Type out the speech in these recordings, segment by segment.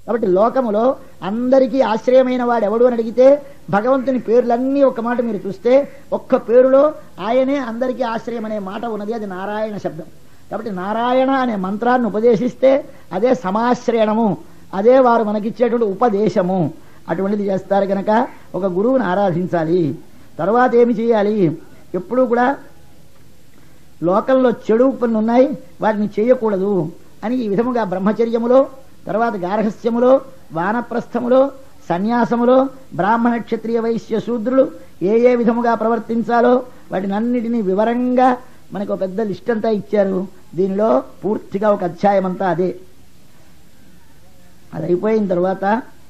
కాబట్టి లోకములో అందరికీ ఆశ్రయమైన వాడు ఎవడు అని అడిగితే భగవంతుని పేర్లన్నీ ఒక్క మాట మీరు చూస్తే ఒక్క పేరులో ఆయనే అందరికీ ఆశ్రయం అనే మాట ఉన్నది. అది నారాయణ శబ్దం. కాబట్టి నారాయణ అనే మంత్రాన్ని ఉపదేశిస్తే అదే సమాశ్రయణము, అదే వారు మనకిచ్చేటువంటి ఉపదేశము. అటువంటిది చేస్తారు కనుక ఒక గురువుని ఆరాధించాలి. తర్వాత ఏమి చేయాలి? ఎప్పుడూ కూడా లోకంలో చెడు పనులు ఉన్నాయి, వాటిని చేయకూడదు అని ఈ విధముగా బ్రహ్మచర్యములో, తర్వాత గార్హస్థ్యములో, వానప్రస్థములో, సన్యాసములో బ్రాహ్మణ క్షత్రియ వైశ్య శూద్రులు ఏ ఏ విధముగా ప్రవర్తించాలో వాటిని అన్నిటినీ వివరంగా మనకు పెద్ద లిస్ట్ అంతా ఇచ్చారు. దీనిలో పూర్తిగా ఒక అధ్యాయం అంతా అదే. అది అయిపోయిన తర్వాత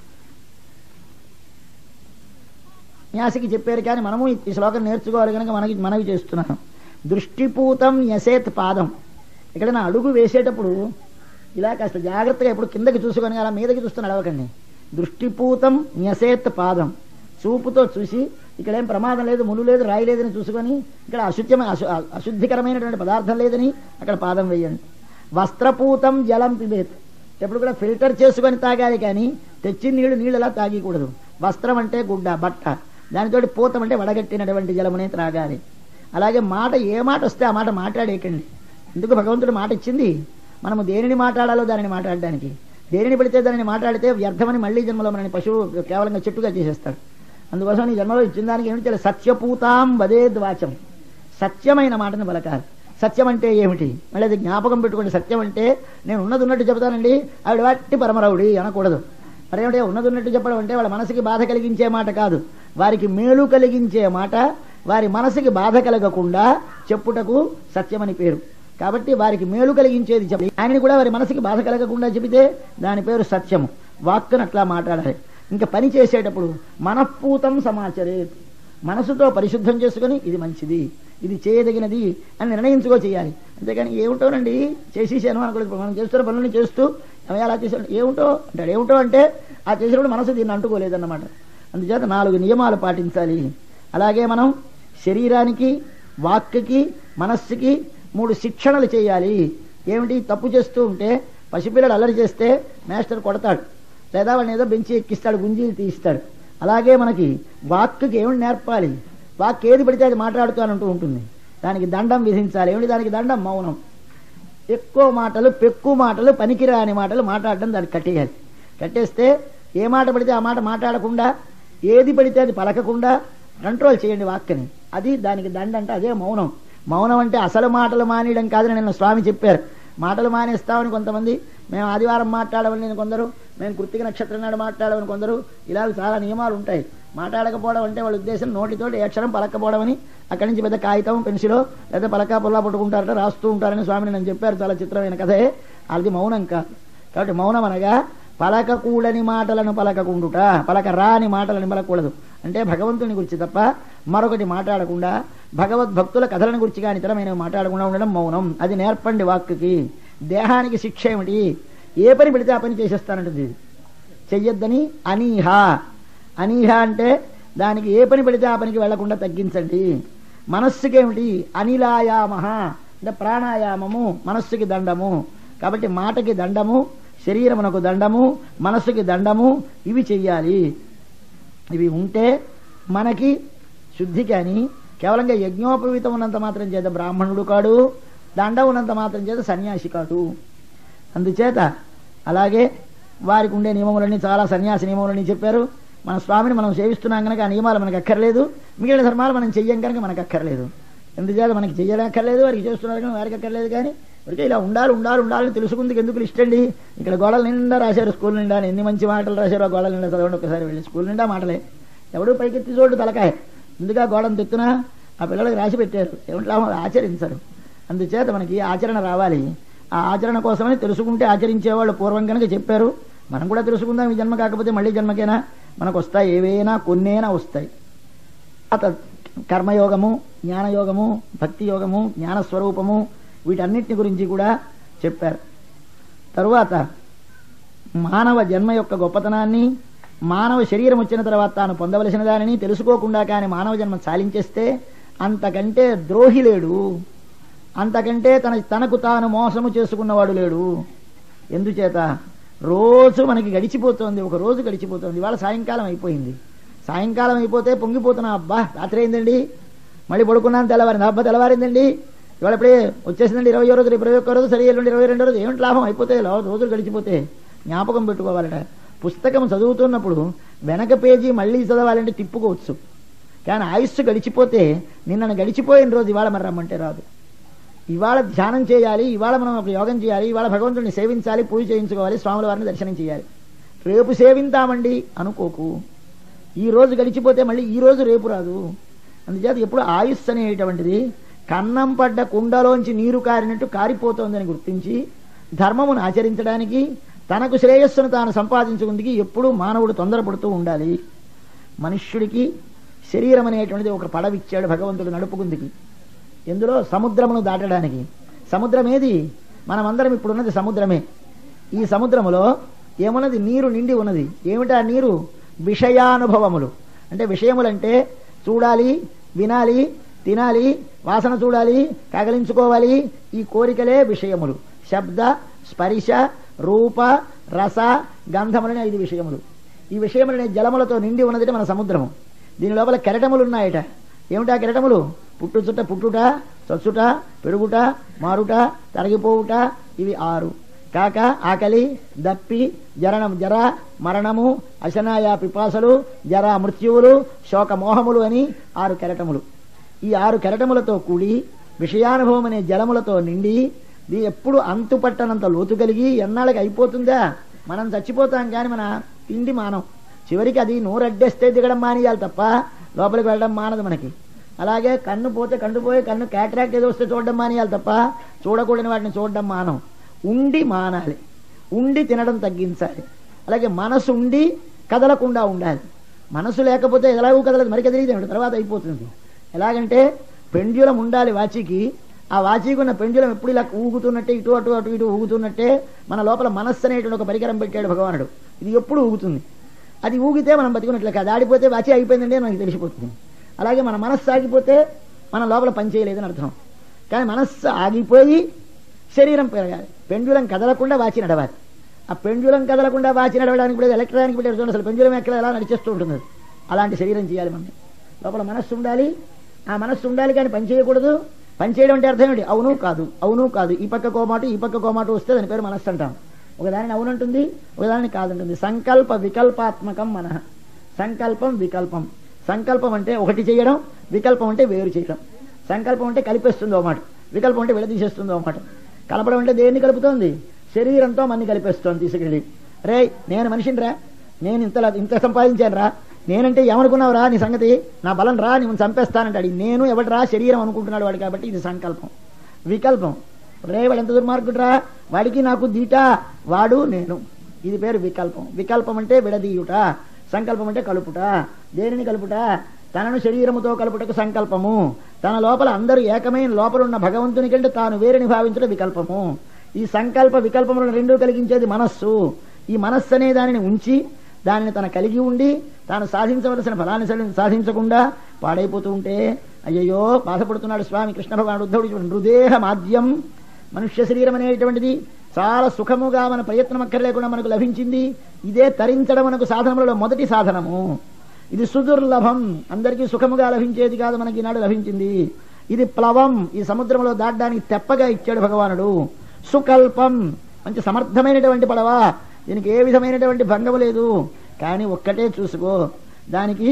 న్యాసికి చెప్పారు, కానీ మనము ఈ శ్లోకం నేర్చుకోవాలి కనుక మనవి చేస్తున్నాను. దృష్టిపూతం న్యసేత్ పాదం. ఎక్కడైనా అడుగు వేసేటప్పుడు ఇలా కాస్త జాగ్రత్తగా ఎప్పుడు కిందకి చూసుకొని అలా మీదకి చూస్తూ నడవకండి. దృష్టిపూతం న్యసేత్ పాదం. చూపుతో చూసి ఇక్కడేం ప్రమాదం లేదు, ముళ్ళు లేదు, రాయి లేదని చూసుకొని ఇక్కడ అశుద్ధికరమైనటువంటి పదార్థం లేదని అక్కడ పాదం వేయండి. వస్త్రపూతం జలం పిబేత్. ఎప్పుడు కూడా ఫిల్టర్ చేసుకొని తాగాలి, కానీ తెచ్చిన నీళ్ళు అలా తాగకూడదు. వస్త్రం అంటే గుడ్డ, బట్ట, దానితోటి పూతం అంటే వడగట్టినటువంటి జలమునే త్రాగాలి. అలాగే మాట ఏ మాట వస్తే ఆ మాట మాట్లాడేయకండి. ఎందుకు భగవంతుడు మాట ఇచ్చింది? మనము దేనిని మాట్లాడాలో దానిని మాట్లాడడానికి. దేనిని పడితే దానిని మాట్లాడితే వ్యర్థమని మళ్లీ జన్మలో మనని పశువు కేవలంగా చెట్టుగా చేసేస్తాడు. అందుకోసం ఈ జన్మలో ఇచ్చిన దానికి ఏమిటి తెలియదు. సత్యపూతాం వదేద్వాచం. సత్యమైన మాటను పలకాలి. సత్యం అంటే ఏమిటి? మళ్ళీ అది జ్ఞాపకం పెట్టుకోండి. సత్యం అంటే నేను ఉన్నట్టు చెబుతానండి, ఆవిడ వాటి పరమరవుడి అనకూడదు. మరేమిటే ఉన్నట్టు చెప్పడం అంటే వాళ్ళ మనసుకి బాధ కలిగించే మాట కాదు, వారికి మేలు కలిగించే మాట. వారి మనసుకి బాధ కలగకుండా చెప్పుటకు సత్యమని పేరు. కాబట్టి వారికి మేలు కలిగించేది చెప్పి ఆయనని కూడా వారి మనసుకి బాధ కలగకుండా చెబితే దాని పేరు సత్యము. వాక్కును అట్లా మాట్లాడాలి. ఇంకా పని చేసేటప్పుడు మనఃపూతం సమాచరే. మనసుతో పరిశుద్ధం చేసుకుని ఇది మంచిది, ఇది చేయదగినది అని నిర్ణయించుకో చేయాలి. అంతేగాని ఏమిటోనండి చేసేసాను అనకూడదు. మనం చేస్తున్న పనులను చేస్తూ అలా చేసాడు ఏమిటో అంటాడు. ఏమిటో అంటే ఆ చేసినప్పుడు మనసు దీన్ని అంటుకోలేదన్నమాట. అందుచేత 4 నియమాలు పాటించాలి. అలాగే మనం శరీరానికి, వాక్కి, మనస్సుకి 3 శిక్షణలు చేయాలి. ఏమిటి? తప్పు చేస్తూ ఉంటే పసిపిల్లడు అల్లరి చేస్తే మాస్టర్ కొడతాడు, లేదా వాడిని ఏదో బెంచి ఎక్కిస్తాడు, గుంజీలు తీస్తాడు. అలాగే మనకి వాక్కి ఏమిటి నేర్పాలి? వాక్ ఏది పడితే అది మాట్లాడుతానంటూ ఉంటుంది, దానికి దండం విధించాలి. ఏమిటి దానికి దండం? మౌనం. ఎక్కువ మాటలు, పెక్కువ మాటలు, పనికిరాని మాటలు మాట్లాడడం దానికి కట్టేయాలి. కట్టేస్తే ఏ మాట పడితే ఆ మాట మాట్లాడకుండా, ఏది పడితే అది పలకకుండా కంట్రోల్ చేయండి వాక్ని. అది దానికి దండ అంటే అదే మౌనం. మౌనం అంటే అసలు మాటలు మానేయడం కాదని నిన్న స్వామి చెప్పారు. మాటలు మానేస్తామని కొంతమంది, మేము ఆదివారం మాట్లాడమని కొందరు, మేము కృత్తిక నక్షత్రం నాడు మాట్లాడమని కొందరు, ఇలా చాలా నియమాలు ఉంటాయి. మాట్లాడకపోవడం అంటే వాళ్ళ ఉద్దేశం నోటితోటి అక్షరం పలకపోవడం అని. అక్కడి నుంచి పెద్ద కాగితం, పెన్సిలో లేదా పలకా పుల్లా పట్టుకుంటారట, రాస్తూ ఉంటారని స్వామిని నేను చెప్పారు. చాలా చిత్రమైన కథే. అది మౌనం కాదు. కాబట్టి మౌనం అనగా పలకకూడని మాటలను పలకకుండుట, పలక రాని మాటలను పలకూడదు. అంటే భగవంతుని గురించి తప్ప మరొకటి మాట్లాడకుండా, భగవద్భక్తుల కథలను గురించి కానీ ఇతరమైన మాట్లాడకుండా ఉండడం మౌనం. అది నేర్పండి వాక్కి. దేహానికి శిక్ష ఏమిటి? ఏ పని పెడితే ఆ పని చేసేస్తానంటుంది. చెయ్యొద్దని అనీహ. అనీహ అంటే దానికి ఏ పని పెడితే ఆ పనికి వెళ్లకుండా తగ్గించండి. మనస్సుకి ఏమిటి? అనిలాయామ అంటే ప్రాణాయామము మనస్సుకి దండము. కాబట్టి మాటకి దండము, శరీరమునకు దండము, మనస్సుకి దండము, ఇవి చెయ్యాలి. ఇవి ఉంటే మనకి శుద్ధి. కానీ కేవలంగా యజ్ఞోపవీతం ఉన్నంత మాత్రం చేత బ్రాహ్మణుడు కాడు, దండం ఉన్నంత మాత్రం చేత సన్యాసి కాడు. అందుచేత అలాగే వారికి ఉండే నియమములన్నీ చాలా సన్యాసి నియమములని చెప్పారు. మన స్వామిని మనం సేవిస్తున్నాం కనుక ఆ నియమాలు మనకు అక్కర్లేదు, మిగిలిన ధర్మాలు మనం చెయ్యం కనుక మనకు అక్కర్లేదు. ఎందుచేత మనకి చెయ్యడం అక్కర్లేదు, వారికి చేస్తున్నారు కనుక వారికి అక్కర్లేదు. కానీ ఇప్పటికే ఇలా ఉండాలని తెలుసుకుందుకు ఎందుకు లిస్ట్ అండి? ఇక్కడ గోడల నిండా రాశారు, స్కూల్ నిండా ఎన్ని మంచి మాటలు రాశారు. ఆ గోడల నిండా చదవండి ఒకసారి వెళ్ళి. స్కూల్ నిండా మాటలే, ఎవడు పైకెత్తి చూడు తలకాయ. ఎందుకు గోడను తెత్తునా ఆ పిల్లలకు రాసి పెట్టారు, ఏమిట్లా ఆచరించరు. అందుచేత మనకి ఆచరణ రావాలి. ఆ ఆచరణ కోసమని తెలుసుకుంటే ఆచరించేవాళ్ళు పూర్వం కనుక చెప్పారు. మనం కూడా తెలుసుకుందాం. ఈ జన్మ కాకపోతే మళ్ళీ జన్మకైనా మనకు వస్తాయి, ఏవైనా కొన్నైనా వస్తాయి. కర్మయోగము, జ్ఞానయోగము, భక్తి యోగము, జ్ఞానస్వరూపము, వీటన్నిటిని గురించి కూడా చెప్పారు. తరువాత మానవ జన్మ యొక్క గొప్పతనాన్ని, మానవ శరీరం వచ్చిన తర్వాత తాను పొందవలసిన దానిని తెలుసుకోకుండా కానీ మానవ జన్మ చాలించేస్తే అంతకంటే ద్రోహి లేడు, అంతకంటే తనకు తాను మోసము చేసుకున్నవాడు లేడు. ఎందుచేత రోజు మనకి గడిచిపోతుంది, ఒక రోజు గడిచిపోతుంది. ఇవాళ సాయంకాలం అయిపోయింది. సాయంకాలం అయిపోతే పొంగిపోతున్నా, అబ్బా రాత్రి అయిందండి, మళ్ళీ పడుకున్నాను, తెల్లవారింది, అబ్బా తెల్లవారిందండి, ఇవాళ ఇప్పుడే వచ్చేసిందండి 20వ రోజు, 21వ రోజు, సరి ఎల్లుండి 22వ రోజు. ఏమిటి లాభం? అయిపోతే రోజులు గడిచిపోతే. జ్ఞాపకం పెట్టుకోవాలట. పుస్తకం చదువుతున్నప్పుడు వెనక పేజీ మళ్ళీ చదవాలంటే తిప్పుకోవచ్చు, కానీ ఆయుస్సు గడిచిపోతే నిన్నను గడిచిపోయిన రోజు ఇవాళ మరి రమ్మంటే రాదు. ఇవాళ ధ్యానం చేయాలి, ఇవాళ మనం ఒక యోగం చేయాలి, ఇవాళ భగవంతుడిని సేవించాలి, పూజ చేయించుకోవాలి, స్వాముల వారిని దర్శనం చేయాలి. రేపు సేవింతామండి అనుకోకు. ఈ రోజు గడిచిపోతే మళ్ళీ ఈ రోజు రేపు రాదు. అందుచేత ఎప్పుడు ఆయుస్సు అనేటువంటిది కన్నం పడ్డ కుండలోంచి నీరు కారినట్టు కారిపోతోందని గుర్తించి ధర్మమును ఆచరించడానికి, తనకు శ్రేయస్సును తాను సంపాదించుకుందికి ఎప్పుడూ మానవుడు తొందరపడుతూ ఉండాలి. మనుష్యుడికి శరీరం అనేటువంటిది ఒక పడవిచ్చాడు భగవంతుడు నడుపుకుందికి. ఎందులో? సముద్రమును దాటడానికి. సముద్రం ఏది? మనమందరం ఇప్పుడున్నది సముద్రమే. ఈ సముద్రములో ఏమున్నది? నీరు నిండి ఉన్నది. ఏమిటా నీరు? విషయానుభవములు. అంటే విషయములంటే చూడాలి, వినాలి, తినాలి, వాసన చూడాలి, కగలించుకోవాలి, ఈ కోరికలే విషయములు. శబ్ద, స్పర్శ, రూప, రస, గంధములనే 5 విషయములు. ఈ విషయములనే జలములతో నిండి ఉన్నది మన సముద్రము. దీని లోపల కెరటములు ఉన్నాయట. ఏమిటా కెరటములు? పుట్టుచుట్ట, పుట్టుట, చచ్చుట, పెరుగుట, మారుట, తరగిపోవుట, ఇవి 6. కాక, ఆకలి, దప్పి, జరణం, జర, మరణము, అశనాయ, పిపాసలు, జర, మృత్యువులు, శోక, మోహములు అని 6 కెరటములు. ఈ 6 కెరటములతో కూడి విషయానుభవం అనే జలములతో నిండి ఎప్పుడు అంతు పట్టనంత లోతు కలిగి ఎన్నాళ్ళకి అయిపోతుందా? మనం చచ్చిపోతాం కానీ మన తిండి మానం. చివరికి అది నోరడ్డేస్తే దిగడం మానేయాలి తప్ప లోపలికి వెళ్ళడం మానదు మనకి. అలాగే కన్ను పోతే కన్ను పోయి, కన్ను క్యాటరాక్ట్ ఏదో వస్తే చూడడం మానేయాలి తప్ప చూడకూడని వాటిని చూడడం మానం. ఉండి మానాలి, ఉండి తినడం తగ్గించాలి. అలాగే మనసు ఉండి కదలకుండా ఉండాలి. మనసు లేకపోతే ఎలాగూ కదలదు, మరి కదిలితే తర్వాత అయిపోతుంది. ఎలాగంటే పెండ్యులం ఉండాలి వాచికి. ఆ వాచికి ఉన్న పెండ్యులం ఎప్పుడు ఇలా ఊగుతున్నట్టే, ఇటు అటు అటు ఇటు ఊగుతున్నట్టే మన లోపల మనస్సు అనేటువంటి ఒక పరికరం పెట్టాడు భగవానుడు. ఇది ఎప్పుడు ఊగుతుంది. అది ఊగితే మనం బతికున్నట్లే కాదు. ఆడిపోతే వాచి అయిపోయిందండి మనకి తెలిసిపోతుంది. అలాగే మన మనస్సు ఆగిపోతే మన లోపల పని చేయలేదని అర్థం. కానీ మనస్సు ఆగిపోయి శరీరం పెరగాలి. పెండ్యులం కదలకుండా వాచి నడవాలి. ఆ పెండ్యులం కదలకుండా వాచి నడవడానికి కూడా ఎలక్ట్రానిక్ పెట్టారు చూడండి. అసలు పెండ్యులం ఎక్కడ ఎలా నడిచేస్తూ ఉంటుంది. అలాంటి శరీరం చేయాలి మనం. లోపల మనస్సు ఉండాలి. ఆ మనస్సు ఉండాలి కానీ పని చేయకూడదు. పని చేయడం అంటే అర్థం ఏంటి? అవును కాదు, అవును కాదు, ఈ పక్క కోమాటు ఈ పక్క కోమాటు వస్తే దాని పేరు మనస్సు అంటాం. ఒకదానిని అవునంటుంది, ఒకదానిని కాదంటుంది. సంకల్ప వికల్పాత్మకం మనః. సంకల్పం, వికల్పం. సంకల్పం అంటే ఒకటి చేయడం, వికల్పం అంటే వేరు చేయడం. సంకల్పం అంటే కలిపేస్తుంది ఒక మాట, వికల్పం అంటే విడదీసేస్తుంది ఒక మాట. కలపడం అంటే దేన్ని కలుపుతోంది? శరీరంతో మన్ని కలిపేస్తోంది తీసుకెళ్ళి. రే నేను మనిషిని రా, నేను ఇంత సంపాదించాను రా, నేనంటే ఏమనుకున్నావు రా నీ సంగతి, నా బలం రా, నేను చంపేస్తానంటాడు. నేను ఎవడరా? శరీరం అనుకుంటున్నాడు వాడు. కాబట్టి ఇది సంకల్పం. వికల్పం, రే వాడు ఎంత దుర్మార్గుడు రా, వాడికి నాకు దీటా, వాడు నేను. ఇది పేరు వికల్పం. వికల్పం అంటే విడదీయుట, సంకల్పం అంటే కలుపుట. దేనిని కలుపుట? తనను శరీరముతో కలుపుటకు సంకల్పము. తన లోపల అందరూ ఏకమైన లోపల ఉన్న భగవంతుని కంటే తాను వేరుని భావించడం వికల్పము. ఈ సంకల్ప వికల్పములను రెండూ కలిగించేది మనస్సు. ఈ మనస్సు అనే దానిని ఉంచి దానిని తన కలిగి ఉండి తాను సాధించవలసిన ఫలాన్ని సాధించకుండా పాడైపోతూ ఉంటే అయ్యయ్యో బాధపడుతున్నాడు స్వామి కృష్ణ భగవానుడు. ఉద్ధవుడు నృదేహ మాధ్యం, మనుష్య శరీరం అనేటువంటిది చాలా సుఖముగా మన ప్రయత్నం అక్కర్లేకుండా మనకు లభించింది. ఇదే తరించడం మనకు సాధనములలో మొదటి సాధనము. ఇది సుదుర్లభం, అందరికీ సుఖముగా లభించేది కాదు, మనకి ఈనాడు లభించింది. ఇది ప్లవం, ఈ సముద్రంలో దాటడానికి తెప్పగా ఇచ్చాడు భగవానుడు. సుకల్పం, మంచి సమర్థమైనటువంటి పడవ, దీనికి ఏ విధమైనటువంటి భంగము లేదు. కానీ ఒక్కటే చూసుకో, దానికి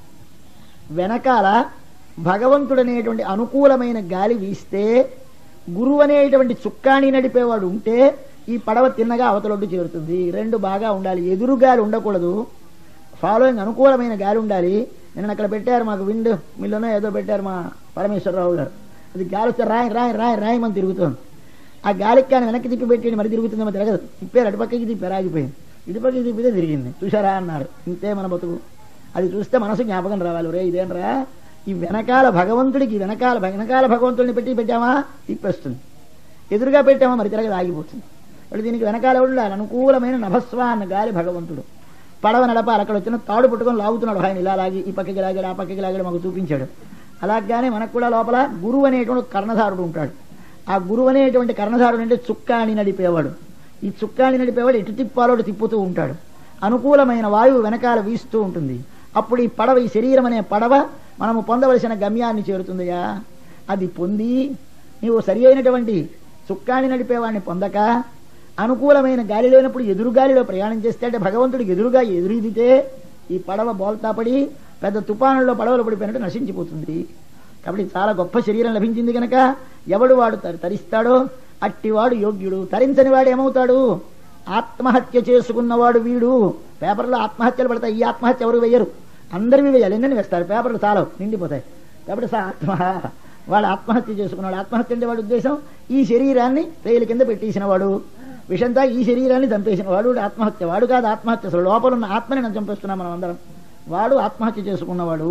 వెనకాల భగవంతుడనేటువంటి అనుకూలమైన గాలి వీస్తే, గురువు అనేటువంటి చుక్కాణి నడిపేవాడు ఉంటే ఈ పడవ తిన్నగా అవతలొడ్డు చేరుతుంది. రెండు బాగా ఉండాలి. ఎదురు గాలి ఉండకూడదు, ఫాలోయింగ్ అనుకూలమైన గాలి ఉండాలి. నేను అక్కడ పెట్టారు మాకు విండ్ మిల్లునో ఏదో పెట్టారు మా పరమేశ్వరరావు గారు. అది గాలి వస్తే రాయి రాయి రాయి రాయి మనం తిరుగుతుంది. ఆ గాలికి కానీ వెనక్కి తిప్పి పెట్టి మరి తిరుగుతుందేమో తిరగదు. తిప్పారు, అటుపక్కకి తిప్పారు, ఆగిపోయింది. ఇటుపక్కకి తిప్పితే తిరిగింది. చూసారా అన్నారు. ఇంతే మన బతుకు. అది చూస్తే మనసు జ్ఞాపకం రావాలి. రే ఇదేనరా, ఈ వెనకాల భగవంతుడికి వెనకాల భగవంతుడిని పెట్టామా తిప్పేస్తుంది, ఎదురుగా పెట్టామా మరి తిరగదు, ఆగిపోతుంది. ఇప్పుడు దీనికి వెనకాల ఉండాలి అనుకూలమైన నభస్వ అన్న గాలి భగవంతుడు. పడవ నడపాలి. అక్కడ వచ్చిన తాడు పట్టుకొని లాగుతున్నాడు ఆయన, ఇలా లాగి ఈ పక్కకి లాగాడు ఆ పక్కకి లాగాడు మాకు చూపించాడు. అలాగానే మనకు కూడా లోపల గురువు అనేటువంటి కర్ణధారుడు ఉంటాడు. ఆ గురువు అనేటువంటి కర్ణధారుడు అంటే చుక్కాని నడిపేవాడు. ఈ చుక్కాని నడిపేవాడు ఎటు తిప్పాలోటు తిప్పుతూ ఉంటాడు. అనుకూలమైన వాయువు వెనకాల వీస్తూ ఉంటుంది. అప్పుడు ఈ పడవ, ఈ శరీరం అనే పడవ మనము పొందవలసిన గమ్యాన్ని చేరుతుందయా. అది పొంది నీవు సరి అయినటువంటి చుక్కాని నడిపేవాడిని పొందక అనుకూలమైన గాలి లేనప్పుడు ఎదురుగాలిలో ప్రయాణం చేస్తే, అంటే భగవంతుడికి ఎదురుగా ఎదురీదితే ఈ పడవ బోల్తాపడి పెద్ద తుఫానుల్లో పడవలు పడిపోయినట్టు నశించిపోతుంది. కాబట్టి చాలా గొప్ప శరీరం లభించింది కనుక ఎవడు వాడు తరిస్తాడో అట్టివాడు యోగ్యుడు. తరించని వాడు ఏమవుతాడు? ఆత్మహత్య చేసుకున్నవాడు వీడు. పేపర్లో ఆత్మహత్యలు పడతాయి. ఈ ఆత్మహత్య ఎవరు వేయరు, అందరివి వేయాలి. ఎన్నెన్ని వేస్తారు, పేపర్లు చాలా నిండిపోతాయి. కాబట్టి వాడు ఆత్మహత్య చేసుకున్నాడు. ఆత్మహత్య అంటే వాడి ఉద్దేశం ఈ శరీరాన్ని రైలు కింద పెట్టేసిన వాడు, విషంతా ఈ శరీరాన్ని చంపేసిన వాడు ఆత్మహత్య. వాడు కాదు ఆత్మహత్య, అసలు లోపల ఉన్న ఆత్మని మనం చంపేస్తున్నాం మనం అందరం. వాడు ఆత్మహత్య చేసుకున్నవాడు.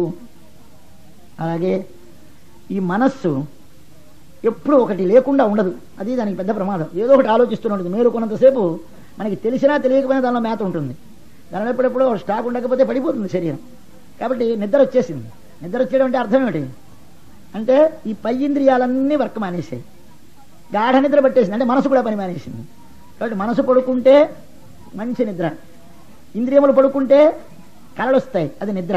అలాగే ఈ మనస్సు ఎప్పుడు ఒకటి లేకుండా ఉండదు. అది దానికి పెద్ద ప్రమాదం. ఏదో ఒకటి ఆలోచిస్తూనే ఉంటుంది. మేలుకున్నంతసేపు మనకి తెలిసినా తెలియకపోయినా దానిలో మేత ఉంటుంది. దానిలో ఎప్పుడెప్పుడో స్టాక్ ఉండకపోతే పడిపోతుంది శరీరం. కాబట్టి నిద్ర వచ్చేసింది. నిద్ర వచ్చేయడం అంటే అర్థం ఏమిటి అంటే ఈ పై ఇంద్రియాలన్నీ వర్క్ మానేసాయి, గాఢ నిద్ర పట్టేసింది. అంటే మనసు కూడా పని మానేసింది. కాబట్టి మనసు పడుకుంటే మంచి నిద్ర, ఇంద్రియములు పడుకుంటే కలలు వస్తాయి, అది నిద్ర.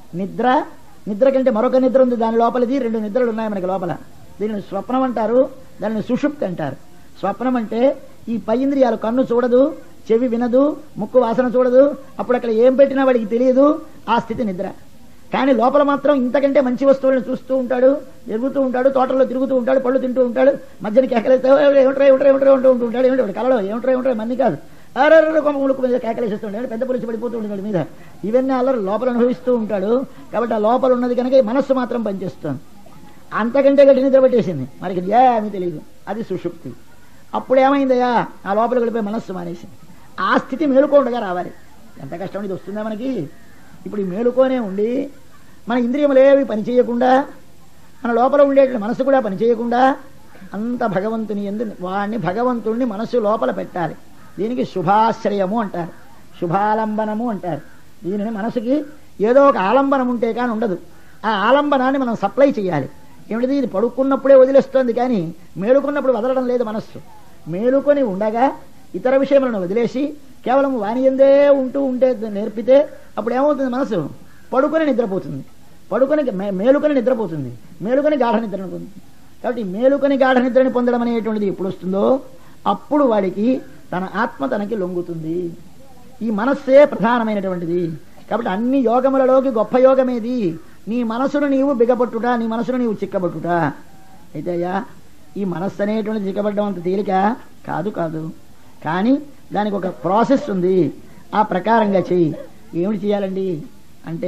నిద్ర కంటే మరొక నిద్ర ఉంది దాని లోపలిది. 2 నిద్రలు ఉన్నాయి మనకి లోపల. దీనిని స్వప్నం అంటారు, దానిని సుషుప్తి అంటారు. స్వప్నం అంటే ఈ పై ఇంద్రియాలు, కన్ను చూడదు, చెవి వినదు, ముక్కు వాసన చూడదు, అప్పుడు అక్కడ ఏం పెట్టినా వాడికి తెలియదు, ఆ స్థితి నిద్ర. కానీ లోపల మాత్రం ఇంతకంటే మంచి వస్తువులను చూస్తూ ఉంటాడు, ఎరుగుతూ ఉంటాడు, తోటల్లో తిరుగుతూ ఉంటాడు, పళ్ళు తింటూ ఉంటాడు, మధ్యన కేకలేస్తే ఉంటూ ఉంటాడు. ఏమిటి కలలో ఏమిట్రా మంది కాదు, ములుకు మీద కేకలేసేస్తూ ఉంటాడు, పెద్ద పులిసి పడిపోతూ ఉంటాడు మీద. ఇవన్నీ అల్లరి లోపల అనుభవిస్తూ ఉంటాడు. కాబట్టి ఆ లోపల ఉన్నది కనుక ఈ మనస్సు మాత్రం పనిచేస్తుంది. అంతకంటే గట్టి నిద్ర పట్టేసింది, మనకి ఏమీ తెలియదు, అది సుషుప్తి. అప్పుడేమైందయ్యా, ఆ లోపలికి వెళ్ళిపోయి మనస్సు మానేసింది. ఆ స్థితి మేలుకోండగా రావాలి. ఎంత కష్టం ఇది వస్తుందా మనకి. ఇప్పుడు ఈ మేలుకోనే ఉండి మన ఇంద్రియములేవి పనిచేయకుండా, మన లోపల ఉండేటువంటి మనసు కూడా పనిచేయకుండా అంత భగవంతుని ఎందు వాడిని భగవంతుడిని మనస్సు లోపల పెట్టాలి. దీనికి శుభాశ్రయము అంటారు, శుభాలంబనము అంటారు. దీనిని మనసుకి ఏదో ఒక ఆలంబనం ఉంటే కానీ ఉండదు. ఆ ఆలంబనాన్ని మనం సప్లై చేయాలి. ఏమిటిది, ఇది పడుకున్నప్పుడే వదిలేస్తోంది కానీ మేలుకున్నప్పుడు వదలడం లేదు మనస్సు. మేలుకొని ఉండగా ఇతర విషయములను వదిలేసి కేవలం వాని ఎందే ఉంటూ ఉంటే నేర్పితే అప్పుడు ఏమవుతుంది, మనసు పడుకొని నిద్రపోతుంది, మేలుకొని నిద్రపోతుంది, మేలుకొని గాఢ నిద్రను పొందుతుంది. కాబట్టి మేలుకొని గాఢ నిద్రని పొందడం అనేటువంటిది ఎప్పుడు వస్తుందో అప్పుడు వాడికి తన ఆత్మ తనకి లొంగుతుంది. ఈ మనస్సే ప్రధానమైనటువంటిది. కాబట్టి అన్ని యోగములలోకి గొప్ప యోగమేది, నీ మనసును నీవు బిగపట్టుట, నీ మనసును నీవు చిక్కబట్టుట. అయితే అయ్యా ఈ మనస్సు అనేటువంటిది చిక్కబడ్డం అంత తేలిక కాదు. కానీ దానికి ఒక ప్రాసెస్ ఉంది, ఆ ప్రకారంగా చెయ్యి. ఏమిటి చేయాలండి అంటే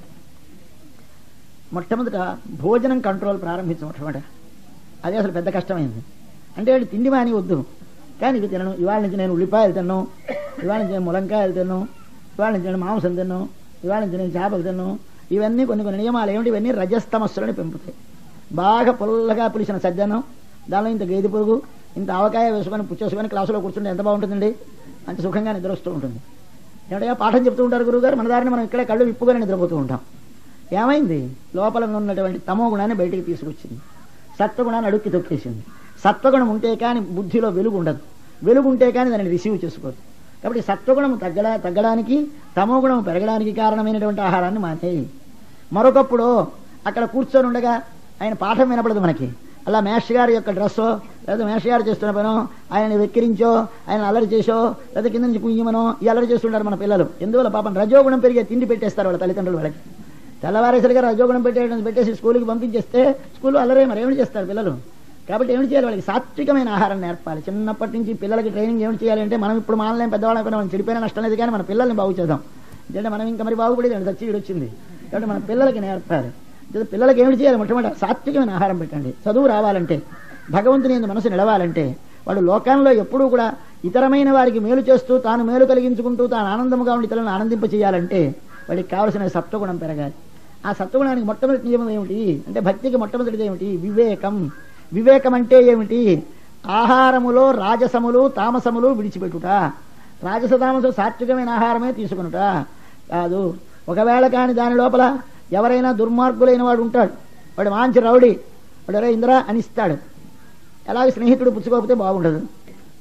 మొట్టమొదట భోజనం కంట్రోల్ ప్రారంభించమన్నమాట. అదే అసలు పెద్ద కష్టమైంది. అంటే తిండి మాని వద్దు, కానీ ఇవి తినను. ఇవాళ నుంచి నేను ఉల్లిపాయలు తిన్నాను, ఇవాళ నుంచి నేను ములంకాయలు తిన్నాను, ఇవాళ నుంచి నేను మాంసం తిన్నాను, ఇవాళ నుంచి నేను చేపలు తిన్నాను. ఇవన్నీ కొన్ని నియమాలు ఏమిటి, ఇవన్నీ రజస్తమస్సులని పెంపుతాయి. బాగా పుల్లగా పులిసిన సజ్జనం, దానిలో ఇంత గేదె పురుగు, ఇంత ఆవకాయ వేసుకొని పుచ్చేసుకొని క్లాసులో కూర్చుంటే ఎంత బాగుంటుందండి, అంత సుఖంగా నిద్ర వస్తూ ఉంటుంది. ఏమిటో పాఠం చెప్తూ ఉంటారు గురువుగారు, మన దారిని మనం ఇక్కడే కళ్ళు విప్పుకొని నిద్రపోతూ ఉంటాం. ఏమైంది, లోపల ఉన్నటువంటి తమో గుణాన్ని బయటికి తీసుకొచ్చింది, సత్వగుణాన్ని అడుక్కి తొక్కేసింది. సత్వగుణం ఉంటే కానీ బుద్ధిలో వెలుగు ఉండదు, వెలుగు ఉంటే కానీ దాన్ని రిసీవ్ చేసుకోదు. కాబట్టి సత్వగుణం తగ్గడానికి తమో గుణం పెరగడానికి కారణమైనటువంటి ఆహారాన్ని మానేయి. మరొకప్పుడు అక్కడ కూర్చొని ఉండగా ఆయన పాఠం వినపడదు మనకి, అలా మేష్ గారి యొక్క డ్రెస్సో లేదా మేష్ గారు చేస్తున్న పనో, ఆయన్ని వెక్కిరించో, ఆయన అల్లరి చేసో, లేదా కింద నుంచి కుయ్యమనో ఈ అల్లరి చేస్తుంటారు మన పిల్లలు. ఎందువల్ల పాపం రజోగుణం పెరిగే తిండి పెట్టేస్తారు వాళ్ళ తల్లిదండ్రులు వాళ్ళకి. తెల్లవారేసరిగా రజోగుణం పెట్టేసి స్కూల్కి పంపించేస్తే స్కూల్లో అల్లరే మరి ఏమిటి చేస్తారు పిల్లలు. కాబట్టి ఏమిటి చేయాలి, వాళ్ళకి సాత్వికమైన ఆహారం నేర్పాలి. చిన్నప్పటి నుంచి పిల్లలకి ట్రైనింగ్ ఏమిటి చేయాలంటే, మనం ఇప్పుడు మానలేం, పెద్దవాళ్ళం మనం చెడిపోయినా నష్టం లేదు, కానీ మన పిల్లల్ని బాగు చేద్దాం. ఎందుకంటే మనం ఇంకా మరి బాగుపడేది చచ్చిడు వచ్చింది. కాబట్టి మన పిల్లలకి నేర్పాలి. పిల్లలకి ఏమిటి చేయాలి, మొట్టమొదటి సాత్వికమైన ఆహారం పెట్టండి. చదువు రావాలంటే, భగవంతుని మనసు నిలవాలంటే, వాడు లోకంలో ఎప్పుడూ కూడా ఇతరమైన వారికి మేలు చేస్తూ తాను మేలు కలిగించుకుంటూ తాను ఆనందముగా ఉండి ఇతరులను ఆనందింప చేయాలంటే వాడికి కావలసిన సత్వగుణం పెరగాలి. ఆ సత్వగుణానికి మొట్టమొదటి నియమం ఏమిటి అంటే, భక్తికి మొట్టమొదటిది ఏమిటి, వివేకం. వివేకం అంటే ఏమిటి, ఆహారములో రాజసములు తామసములు విడిచిపెట్టుట. రాజస తామస సాత్వికమైన ఆహారమే తీసుకునుట కాదు. ఒకవేళ కాని దాని లోపల ఎవరైనా దుర్మార్గులైన వాడు ఉంటాడు, వాడు మంచి రౌడీ, వాడు ఇంద్ర అనిస్తాడు. అలాగే స్నేహితుడు పుచ్చుకోకపోతే బాగుండదు.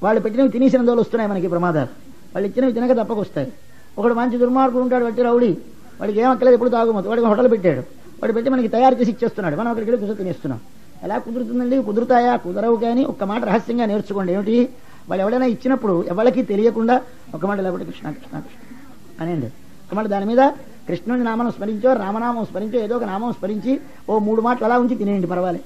వాళ్ళు పెట్టినవి తినేసిన దోలు వస్తున్నాయి మనకి ప్రమాదాలు. వాళ్ళు ఇచ్చినవి తినక తప్పకొస్తాయి. ఒకడు మంచి దుర్మార్గుడు ఉంటాడు, వట్టి రౌడీ, వాడికి ఏమక్కలేదు, ఎప్పుడు తాగుమతి, వాడికి హోటల్ పెట్టాడు, వాడు పెట్టి మనకి తయారు చేసి ఇచ్చేస్తున్నాడు, మనం అక్కడికి వెళ్ళి కూర్చొని తినేస్తున్నాం. ఎలా కుదురుతుందండి? కుదురుతాయా? కుదరవు. కానీ ఒక్క మాట రహస్యంగా నేర్చుకోండి. ఏమిటి? వాళ్ళు ఎవడైనా ఇచ్చినప్పుడు ఎవరికి తెలియకుండా ఒక మాట లేకపోతే కృష్ణ కృష్ణ కృష్ణ అనండి. ఒక మాట దాని మీద కృష్ణుని నామం స్మరించో రామనామం స్మరించో ఏదో ఒక నామం స్మరించి ఓ 3 మాటలు అలా ఉంచి తినేయండి, పర్వాలేదు.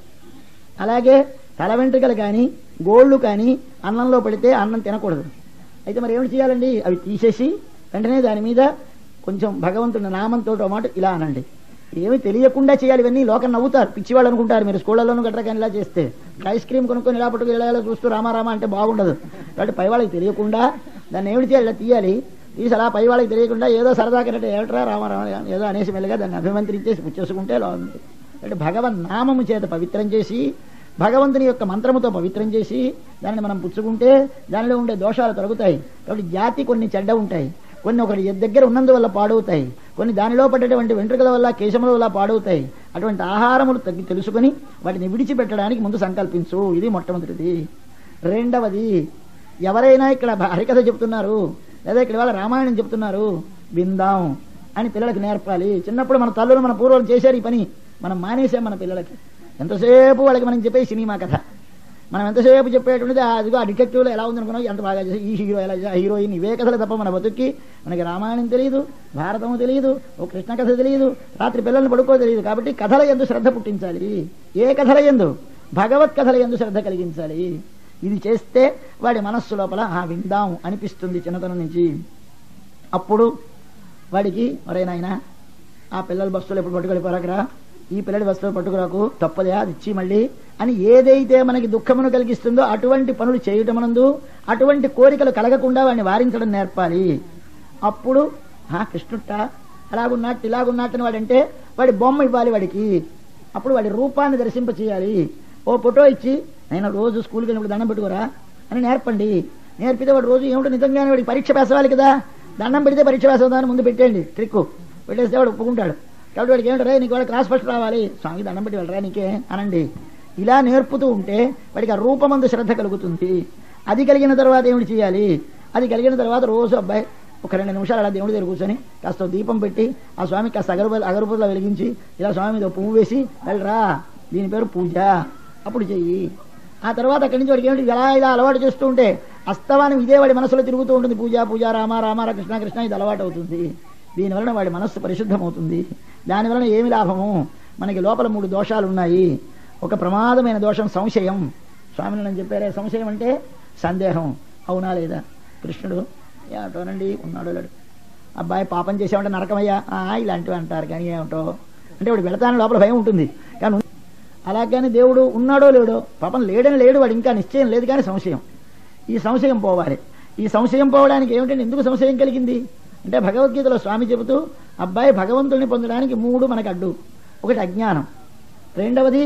అలాగే తల వెంట్రుకలు కానీ గోళ్లు కానీ అన్నంలో పడితే అన్నం తినకూడదు. అయితే మరి ఏమిటి చేయాలండి? అవి తీసేసి వెంటనే దాని మీద కొంచెం భగవంతుని నామంతో మాట ఇలా అనండి. ఏమి తెలియకుండా చేయాలి. ఇవన్నీ లోకం నవ్వుతారు, పిచ్చివాళ్ళు అనుకుంటారు. మీరు స్కూళ్ళలోనూ గట్రా కానీ ఇలా చేస్తే ఐస్ క్రీమ్ కొనుక్కొని ఇలా పట్టుకు ఇలా చూస్తూ రామారామా అంటే బాగుండదు. కాబట్టి పై వాళ్ళకి తెలియకుండా దాన్ని ఏమిటి చేయాలి? ఇలా తీయాలి. తీసి అలా పై వాళ్ళకి తెలియకుండా ఏదో సరదాకంటే ఏమిట్రా రామారామ ఏదో అనేసి మెల్లగా దాన్ని అభిమంత్రించేసి పుచ్చేసుకుంటే బాగుంది. అంటే భగవన్ నామము చేత పవిత్రం చేసి భగవంతుని యొక్క మంత్రముతో పవిత్రం చేసి దాన్ని మనం పుచ్చుకుంటే దానిలో ఉండే దోషాలు తొలగుతాయి. కాబట్టి జాతి కొన్ని చెడ్డ ఉంటాయి, కొన్ని ఒకటి దగ్గర ఉన్నందువల్ల పాడవుతాయి, కొన్ని దానిలో పడ్డటువంటి వెంట్రుకల వల్ల కేశముల వల్ల పాడవుతాయి. అటువంటి ఆహారములు తెలుసుకుని వాటిని విడిచిపెట్టడానికి ముందు సంకల్పించు. ఇది మొట్టమొదటిది. రెండవది, ఎవరైనా ఇక్కడ హరికథ చెప్తున్నారు లేదా ఇక్కడ వాళ్ళ రామాయణం చెప్తున్నారు, విందాం అని పిల్లలకి నేర్పాలి. చిన్నప్పుడు మన తల్లులు మన పూర్వులు చేశారు ఈ పని, మనం మానేసాం మన పిల్లలకి. ఎంతసేపు వాళ్ళకి మనం చెప్పే సినిమా కథ, మనం ఎంతసేపు చెప్పేటువంటిది అదిగో ఆ డిటెక్టివ్లో ఎలా ఉందనుకున్నాం, ఎంత బాగా చేసి ఈ హీరో ఎలా చేసి ఆ హీరోయిన్, ఇవే కథలు తప్ప మన బతుక్కి మనకి రామాయణం తెలియదు, భారతము తెలియదు, ఓ కృష్ణ కథ తెలియదు, రాత్రి పిల్లల్ని పడుకో తెలియదు. కాబట్టి కథల యందు శ్రద్ధ పుట్టించాలి. ఏ కథల యందు? భగవత్ కథల యందు శ్రద్ధ కలిగించాలి. ఇది చేస్తే వాడి మనస్సు లోపల విందాం అనిపిస్తుంది చిన్నతనం నుంచి. అప్పుడు వాడికి ఒరేనాయనా ఆ పిల్లల బస్సులు ఎప్పుడు పట్టుకెళ్ళిపోరాకరా, ఈ పిల్లడి వస్తువులు పట్టుకురాకు, తప్పదే అది ఇచ్చి మళ్ళీ అని ఏదైతే మనకి దుఃఖమును కలిగిస్తుందో అటువంటి పనులు చేయటమునందు అటువంటి కోరికలు కలగకుండా వాడిని వారించడం నేర్పాలి. అప్పుడు కృష్ణుట్ట అలాగున్నట్టు ఇలాగున్నట్టు అని వాడంటే వాడి బొమ్మ ఇవ్వాలి వాడికి. అప్పుడు వాడి రూపాన్ని దర్శింప చేయాలి. ఓ ఫోటో ఇచ్చి నేను రోజు స్కూల్కి వెళ్ళినప్పుడు దండం పెట్టుకోరా అని నేర్పండి. నేర్పితే వాడు రోజు ఏమిటో నిజంగానే వాడికి పరీక్ష పేసవాలి కదా, దండం పెడితే పరీక్ష పేసవుతామని ముందు పెట్టేయండి ట్రిక్. పెట్టేస్తే వాడు ఒప్పుకుంటాడు. కాబట్టి వాడికి ఏమిటరా నీకు వాడు క్లాస్ ఫస్ట్ రావాలి, స్వామికి దండం పెట్టి వెళ్ళరా నీకే అనండి. ఇలా నేర్పుతూ ఉంటే వాడికి ఆ రూపమందు శ్రద్ధ కలుగుతుంది. అది కలిగిన తర్వాత ఏమిటి చేయాలి? అది కలిగిన తర్వాత రోజు అబ్బాయి ఒక 2 నిమిషాలు అలా దేవుడి దగ్గర కూర్చొని కాస్త దీపం పెట్టి ఆ స్వామికి కాస్త అగరబత్తులో వెలిగించి ఇలా స్వామి మీద పువ్వు వేసి వెళ్ళరా, దీని పేరు పూజ, అప్పుడు చెయ్యి. ఆ తర్వాత అక్కడి నుంచి వాడికి ఏమిటి ఇలా అలవాటు చేస్తూ ఉంటే అస్తవానం ఇదే వాడి మనసులో తిరుగుతూ ఉంటుంది. పూజ పూజ రామ రామ కృష్ణ కృష్ణ ఇది అలవాటు అవుతుంది. దీనివలన వాడి మనస్సు పరిశుద్ధమవుతుంది. దానివలన ఏమి లాభము? మనకి లోపల 3 దోషాలు ఉన్నాయి. ఒక ప్రమాదమైన దోషం సంశయం. స్వామిని నేను చెప్పారే, సంశయం అంటే సందేహం, అవునా లేదా? కృష్ణుడు ఏమిటోనండి ఉన్నాడో లేడు, అబ్బాయి పాపం చేసామంటే నరకమయ్యా ఇలాంటివి అంటారు. కానీ ఏమిటో అంటే వాడు వెళతానని లోపల భయం ఉంటుంది. కానీ అలాగని దేవుడు ఉన్నాడో లేడో, పాపం లేడని లేడు, వాడు ఇంకా నిశ్చయం లేదు, కానీ సంశయం. ఈ సంశయం పోవాలి. ఈ సంశయం పోవడానికి ఏమిటంటే ఎందుకు సంశయం కలిగింది అంటే భగవద్గీతలో స్వామి చెబుతూ అబ్బాయి భగవంతుడిని పొందడానికి 3 మనకు అడ్డు. ఒకటి అజ్ఞానం, రెండవది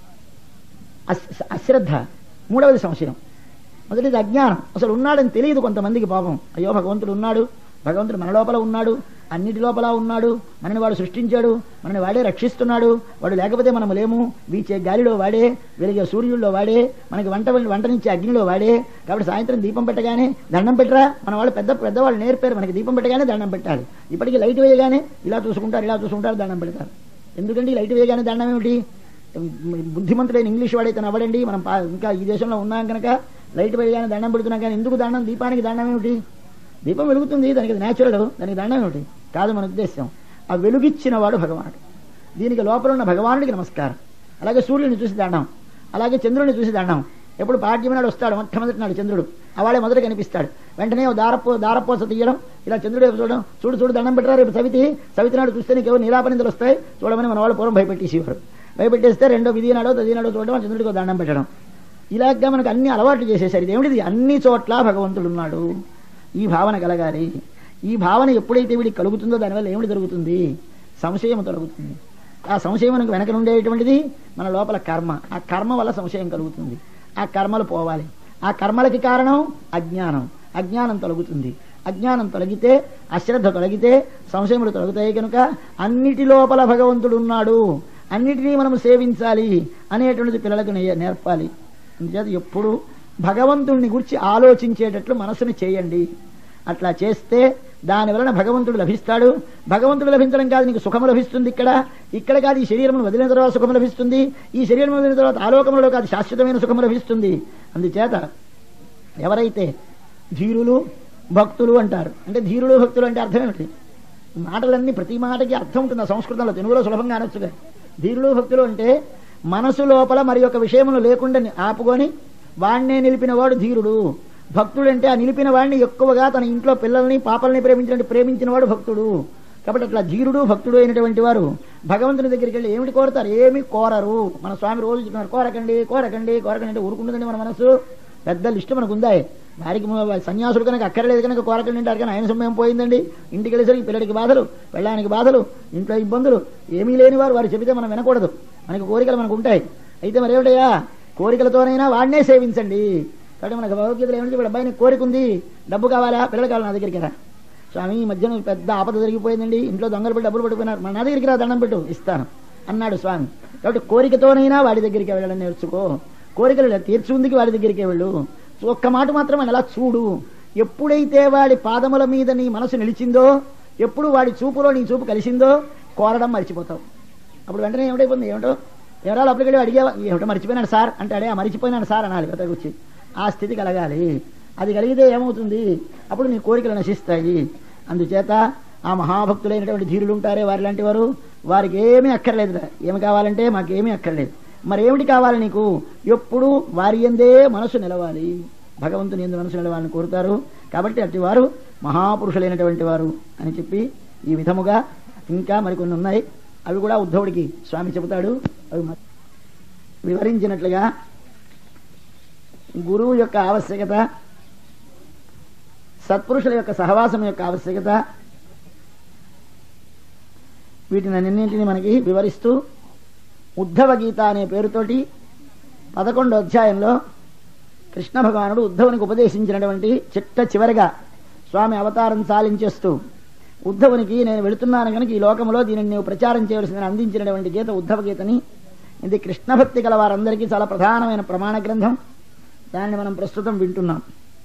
అశ్రద్ధ, మూడవది సంశయం. మొదటిది అజ్ఞానం, అసలు ఉన్నాడని తెలియదు కొంతమందికి. పాపం అయ్యో భగవంతుడు ఉన్నాడు, భగవంతుడు మన లోపల ఉన్నాడు, అన్నిటి లోపల ఉన్నాడు, మనని వాడు సృష్టించాడు, మనని వాడే రక్షిస్తున్నాడు, వాడు లేకపోతే మనము లేము, వీచే గాలిలో వాడే, వెలిగే సూర్యుల్లో వాడే, మనకి వంటనిచ్చే అగ్నిలో వాడే. కాబట్టి సాయంత్రం దీపం పెట్టగానే దండం పెట్టరా, మన వాళ్ళు పెద్దవాళ్ళు నేర్పారు మనకి, దీపం పెట్టగానే దండం పెట్టాలి. ఇప్పటికీ లైట్ వేయగానే ఇలా చూసుకుంటారు దండం పెడతారు. ఎందుకంటే లైట్ వేయగానే దండం ఏమిటి? బుద్ధిమంతుడైన ఇంగ్లీష్ వాడైతే నవ్వడండి. మనం ఇంకా ఈ దేశంలో ఉన్నాం కనుక లైట్ వేయగానే దండం పెడుతున్నాం. కానీ ఎందుకు దండం? దీపానికి దండం ఏమిటి? దీపం వెలుగుతుంది, దానికి న్యాచురల్, దానికి దండం ఏమిటి? కాదు మన ఉద్దేశం. ఆ వెలుగిచ్చిన వాడు భగవానుడు, దీనికి లోపల ఉన్న భగవానుడికి నమస్కారం. అలాగే సూర్యుడిని చూసి దండం, అలాగే చంద్రుడిని చూసి దండం. ఎప్పుడు పాడ్యమి నాడు వస్తాడు, మొట్టమొదటి నాడు చంద్రుడు, అవాడే మొదట కనిపిస్తాడు. వెంటనే దారపోస తీయడం, ఇలా చంద్రుడు చూడడం, చూడు దండం పెట్టారు. రేపు సవితి నాడు చూస్తే నీకు ఎవరు నీలాపనిందులు వస్తాయి చూడమని మన వాళ్ళు పూర్వం భయపెట్టేసేవారు. భయపెట్టేస్తే రెండో విధి నాడో తది నాడో చూడడం, చంద్రుడికి దండం పెట్టడం. ఇలాగా మనకు అన్ని అలవాట్లు చేసేసారు. ఇది ఏమిటిది? అన్ని చోట్ల భగవంతుడు ఉన్నాడు. ఈ భావన కలగాలి. ఈ భావన ఎప్పుడైతే వీడికి కలుగుతుందో దానివల్ల ఏమిటి జరుగుతుంది? సంశయం తొలగుతుంది. ఆ సంశయం మనకు వెనక నుండేటువంటిది మన లోపల కర్మ. ఆ కర్మ వల్ల సంశయం కలుగుతుంది. ఆ కర్మలు పోవాలి. ఆ కర్మలకి కారణం అజ్ఞానం. అజ్ఞానం తొలగుతుంది. అజ్ఞానం తొలగితే, అశ్రద్ధ తొలగితే సంశయములు తొలగుతాయి. కనుక అన్నిటి లోపల భగవంతుడు ఉన్నాడు, అన్నిటినీ మనం సేవించాలి అనేటువంటిది పిల్లలకు నేర్పాలి. అందుచేత ఎప్పుడు భగవంతుడిని గురించి ఆలోచించేటట్లు మనసుని చేయండి. అట్లా చేస్తే దాని వలన భగవంతుడు లభిస్తాడు. భగవంతుడు లభించడం కాదు, నీకు సుఖము లభిస్తుంది. ఇక్కడ కాదు, ఈ శరీరమును వదిలిన తర్వాత సుఖము లభిస్తుంది. ఈ శరీరం వదిలిన తర్వాత ఆలోకములలో కాదు, శాశ్వతమైన సుఖము లభిస్తుంది. అందుచేత ఎవరైతే ధీరులు భక్తులు అంటారు, అంటే ధీరులు భక్తులు అంటే అర్థం ఏమిటి? మాటలన్నీ ప్రతి మాటకి అర్థం ఉంటుంది. సంస్కృతంలో, తెలుగులో సులభంగా అనొచ్చుగా. ధీరులు భక్తులు అంటే మనసు లోపల మరి ఒక విషయమును లేకుండా ఆపుకొని వాణ్ణే నిలిపిన వాడు ధీరుడు. భక్తుడంటే ఆ నిలిపిన వాడిని ఎక్కువగా తన ఇంట్లో పిల్లల్ని పాపల్ని ప్రేమించిన వాడు భక్తుడు. కాబట్టి అట్లా ధీరుడు భక్తుడు అయినటువంటి వారు భగవంతుని దగ్గరికి వెళ్ళి ఏమిటి కోరుతారు? ఏమి కోరరు. మన స్వామి రోజు చెప్తున్నారు, కోరకండి కోరకండి కోరకండి అంటే ఊరుకుంటుందండి మన మనసు. పెద్ద లిస్టు మనకు ఉందా? వారికి సన్యాసులు కనుక అక్కర్లేదు కనుక కోరకండి అంటారు. కానీ ఆయన సమయం పోయిందండి. ఇంటికి వెళ్ళేసరికి పిల్లడికి బాధలు, పెళ్ళానికి బాధలు, ఇంట్లో ఇబ్బందులు, ఏమీ లేని వారు చెబితే మనం వినకూడదు. మనకి కోరికలు మనకు ఉంటాయి. అయితే మరి ఏమిటయ్యా, కోరికలతోనైనా వాడినే సేవించండి. కాబట్టి మనకు భగవద్గీతలు ఏమిటి? ఇప్పుడు అబ్బాయి కోరిక ఉంది, డబ్బు కావాలా, పిల్లలు కావాలి, నా దగ్గరికి రా స్వామి, ఈ మధ్యన పెద్ద ఆపద జరిగిపోయిందండి, ఇంట్లో దొంగలు పెట్టి డబ్బులు పట్టుకున్నారు, మన నా దగ్గరికి రా, దండం పెట్టు, ఇస్తాను అన్నాడు స్వామి. కాబట్టి కోరికతోనైనా వాడి దగ్గరికి వెళ్ళడం నేర్చుకో. కోరికలు తీర్చుందికి వాడి దగ్గరికే వెళ్ళు. ఒక్క మాట మాత్రం అలా చూడు. ఎప్పుడైతే వాడి పాదముల మీద నీ మనసు నిలిచిందో, ఎప్పుడు వాడి చూపులో నీ చూపు కలిసిందో, కోరడం మర్చిపోతావు. అప్పుడు వెంటనే ఏమిటైపోతుంది? ఏమిటో ఎవరాలు అప్పటికి వెళ్ళి అడిగేవా, ఏమిటో మర్చిపోయినాడు సార్ అంటే, అడే మర్చిపోయినాడు సార్ అనాలి. కొత్త వచ్చి ఆ స్థితి కలగాలి. అది కలిగితే ఏమవుతుంది? అప్పుడు నీ కోరికలు నశిస్తాయి. అందుచేత ఆ మహాభక్తులైనటువంటి ధీరులు ఉంటారే, వారి లాంటి వారు, వారికి ఏమీ అక్కర్లేదు. ఏమి కావాలంటే మాకేమీ అక్కర్లేదు. మరేమిటి కావాలి నీకు? ఎప్పుడు వారి యందే మనసు నిలవాలి, భగవంతుని యందు మనసు నిలవాలని కోరుతారు. కాబట్టి అట్టి వారు మహాపురుషులైనటువంటి వారు అని చెప్పి ఈ విధముగా ఇంకా మరికొన్ని ఉన్నాయి. అవి కూడా ఉద్ధవుడికి స్వామి చెబుతాడు. అవి వివరించినట్లుగా గురువు యొక్క ఆవశ్యకత, సత్పురుషుల యొక్క సహవాసం యొక్క ఆవశ్యకత, వీటిని అన్నింటినీ మనకి వివరిస్తూ ఉద్ధవ గీత అనే పేరుతోటి 11వ అధ్యాయంలో కృష్ణ భగవానుడు ఉద్ధవునికి ఉపదేశించినటువంటి చివరిగా స్వామి అవతారం చాలించేస్తూ ఉద్ధవునికి నేను వెళుతున్నాను కనుక ఈ లోకంలో దీనిని నీవు ప్రచారం చేయవలసిందని అందించినటువంటి గీత ఉద్ధవ గీతని. ఇది కృష్ణభక్తి గల వారందరికీ చాలా ప్రధానమైన ప్రమాణ గ్రంథం. దాన్ని మనం ప్రస్తుతం వింటున్నాం.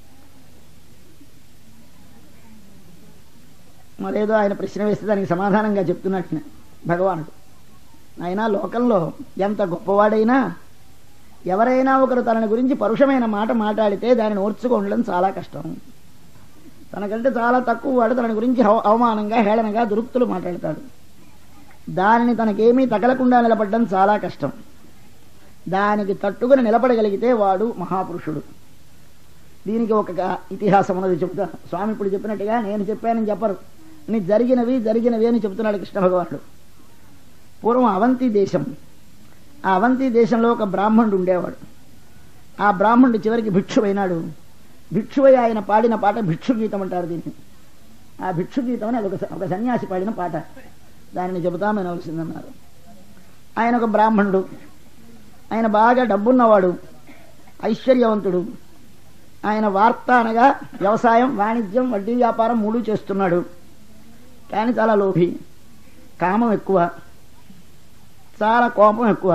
మరేదో ఆయన ప్రశ్న వేస్తే దానికి సమాధానంగా చెప్తున్నట్టు భగవానుడు. ఆయన లోకంలో ఎంత గొప్పవాడైనా ఎవరైనా ఒకరు తనని గురించి పరుషమైన మాట మాట్లాడితే దానిని ఓర్చుకోవడం చాలా కష్టం. తనకంటే చాలా తక్కువ వాడు తన గురించి అవమానంగా హేళనగా దురుక్తులు మాట్లాడతాడు. దానిని తనకేమీ తగలకుండా నిలబడడం చాలా కష్టం. దానికి తట్టుకుని నిలబడగలిగితే వాడు మహాపురుషుడు. దీనికి ఒక ఇతిహాసం ఉన్నది చెప్తా. స్వామి ఇప్పుడు చెప్పినట్టుగా నేను చెప్పానని చెప్పరు, నీ జరిగినవి అని చెప్తున్నాడు కృష్ణ భగవానుడు. పూర్వం అవంతి దేశం, ఆ అవంతి దేశంలో ఒక బ్రాహ్మణుడు ఉండేవాడు. ఆ బ్రాహ్మణుడు చివరికి భిక్షువైనాడు. భిక్షువై ఆయన పాడిన పాట భిక్షుగీతం అంటారు దీన్ని. ఆ భిక్షుగీతం అని ఒక సన్యాసి పాడిన పాట, దానిని చెబుతామనవలసిందన్నారు. ఆయన ఒక బ్రాహ్మణుడు, ఆయన బాగా డబ్బున్నవాడు, ఐశ్వర్యవంతుడు. ఆయన వార్త అనగా వ్యవసాయం, వాణిజ్యం, వడ్డీ వ్యాపారం 3 చేస్తున్నాడు. కానీ చాలా లోభి, కామం ఎక్కువ, చాలా కోపం ఎక్కువ.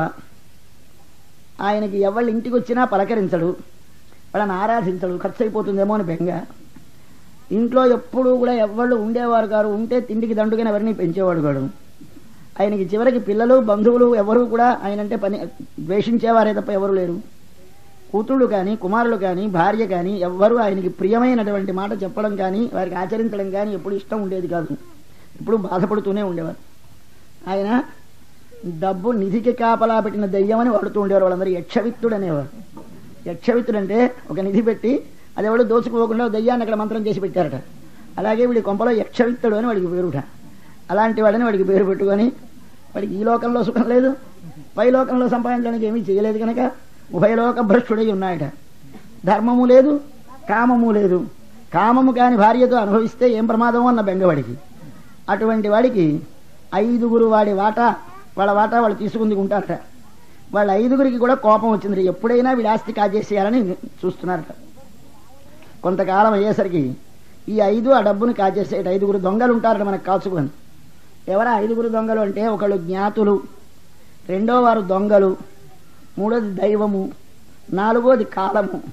ఆయనకి ఎవళ్ళు ఇంటికి వచ్చినా పలకరించడు, వాళ్ళని ఆరాధించడు, ఖర్చు అయిపోతుందేమో అని బెంగ. ఇంట్లో ఎప్పుడూ కూడా ఎవళ్ళు ఉండేవారు కారు, ఉంటే తిండికి దండుగా ఎవరిని పెంచేవాడు కాడు. ఆయనకి చివరికి పిల్లలు బంధువులు ఎవరు కూడా ఆయనంటే ద్వేషించేవారే తప్ప ఎవరు లేరు. కూతుళ్ళు కానీ కుమారులు కానీ భార్య కానీ ఎవ్వరూ ఆయనకి ప్రియమైనటువంటి మాట చెప్పడం కానీ వారికి ఆచరించడం కానీ ఎప్పుడు ఇష్టం ఉండేది కాదు. ఎప్పుడు బాధపడుతూనే ఉండేవారు. ఆయన డబ్బు నిధికి కాపలా పెట్టిన దెయ్యమని వాడుతూ ఉండేవారు. వాళ్ళందరూ యక్షవిత్తుడు అనేవారు. యక్షవిత్తుడు అంటే ఒక నిధి పెట్టి అది ఎవడో దోచుకోకుండా దెయ్యాన్ని అక్కడ మంత్రం చేసి పెట్టారట. అలాగే వీడి కొంపలో యక్షవిత్తుడు అని వాడికి పేరుట. అలాంటి వాడిని వాడికి పేరు పెట్టుకొని వాడికి ఈ లోకంలో సుఖం లేదు, పై లోకంలో సంపాదించడానికి ఏమీ చేయలేదు కనుక ఉభయలోక భ్రష్టుడై ఉన్నాయట. ధర్మము లేదు, కామము లేదు. కామము కాని భార్యతో అనుభవిస్తే ఏం ప్రమాదమో అన్న బెంగవాడికి. అటువంటి వాడికి 5గురు వాళ్ళ వాటా వాళ్ళు తీసుకుంది ఉంటారట. వాళ్ళ 5గురికి కూడా కోపం వచ్చింది. ఎప్పుడైనా వీడి ఆస్తి కాజేసేయాలని చూస్తున్నారట. కొంతకాలం అయ్యేసరికి ఈ 5 ఆ డబ్బుని కాజేసేట 5గురు దొంగలు ఉంటారట మనకు కాచుకొని. ఎవరా 5గురు దొంగలు అంటే, ఒకళ్ళు జ్ఞాతులు, 2వ వారు దొంగలు, 3వది దైవము, 4వది కాలము,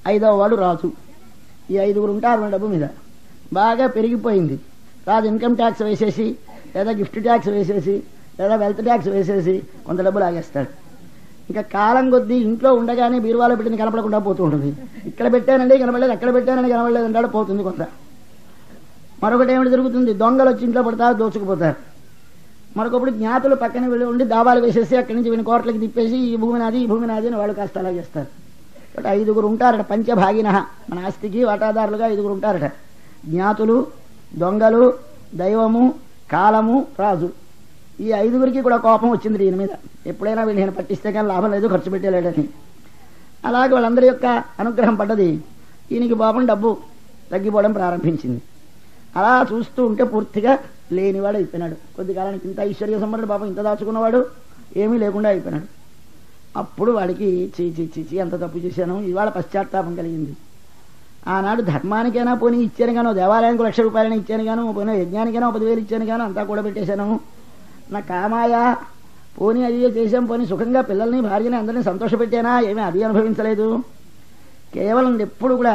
5వ వాడు రాజు. ఈ 5గురు ఉంటారు డబ్బు మీద. బాగా పెరిగిపోయింది. రాజు ఇన్కమ్ ట్యాక్స్ వేసేసి, లేదా గిఫ్ట్ ట్యాక్స్ వేసేసి, లేదా వెల్త్ ట్యాక్స్ వేసేసి కొంత డబ్బు లాగేస్తాడు. ఇంకా కాలం కొద్దీ ఇంట్లో ఉండగానే బీరువాలో పెట్టింది కనపడకుండా పోతూ ఉంటుంది. ఇక్కడ పెట్టానండి కనపడలేదు, అక్కడ పెట్టానండి కనపడలేదు అంటాడు, పోతుంది కొంత. మరొకటి ఏమిటి జరుగుతుంది, దొంగలు వచ్చి ఇంట్లో పడతారు, దోచుకుపోతారు. మరొకప్పుడు జ్ఞాతులు పక్కన వెళ్ళి ఉండి దాబాలు వేసేసి అక్కడి నుంచి వీని కోట్లకి తిప్పేసి ఈ భూమి నాది అని వాళ్ళు కాస్త అలా చేస్తారు. కాబట్టి 5గురు ఉంటారట, పంచభాగిన. మన ఆస్తికి వాటాదారులుగా 5గురు ఉంటారట. జ్ఞాతులు, దొంగలు, దైవము, కాలము, రాజు. ఈ 5గురికి కూడా కోపం వచ్చింది ఈయన మీద. ఎప్పుడైనా వీళ్ళు నేను పట్టిస్తే కానీ లాభం లేదు, ఖర్చు పెట్టేలేడని. అలాగే వాళ్ళందరి యొక్క అనుగ్రహం పడ్డది. ఈయనకి పాపం డబ్బు తగ్గిపోవడం ప్రారంభించింది. అలా చూస్తూ ఉంటే పూర్తిగా లేనివాడు అయిపోయినాడు. కొద్ది కాలానికి ఇంత ఐశ్వర్య సంపన్నుడు పాపం, ఇంత దాచుకున్నవాడు ఏమీ లేకుండా అయిపోయినాడు. అప్పుడు వాడికి చీచి ఎంత తప్పు చేశాను, ఇవాళ పశ్చాత్తాపం కలిగింది. ఆనాడు ధర్మానికైనా పోనీ ఇచ్చాను గాను, దేవాలయానికి 1,00,000 రూపాయలైనా ఇచ్చాను గాను, పోనీ యజ్ఞానికైనా 10,000 ఇచ్చాను గాను, అంతా కూడా పెట్టేశాను. నా కామాయా పోనీ అది చేశాం, పోనీ సుఖంగా పిల్లల్ని భార్యని అందరినీ సంతోషపెట్టానా, ఏమీ అది అనుభవించలేదు. కేవలం ఎప్పుడు కూడా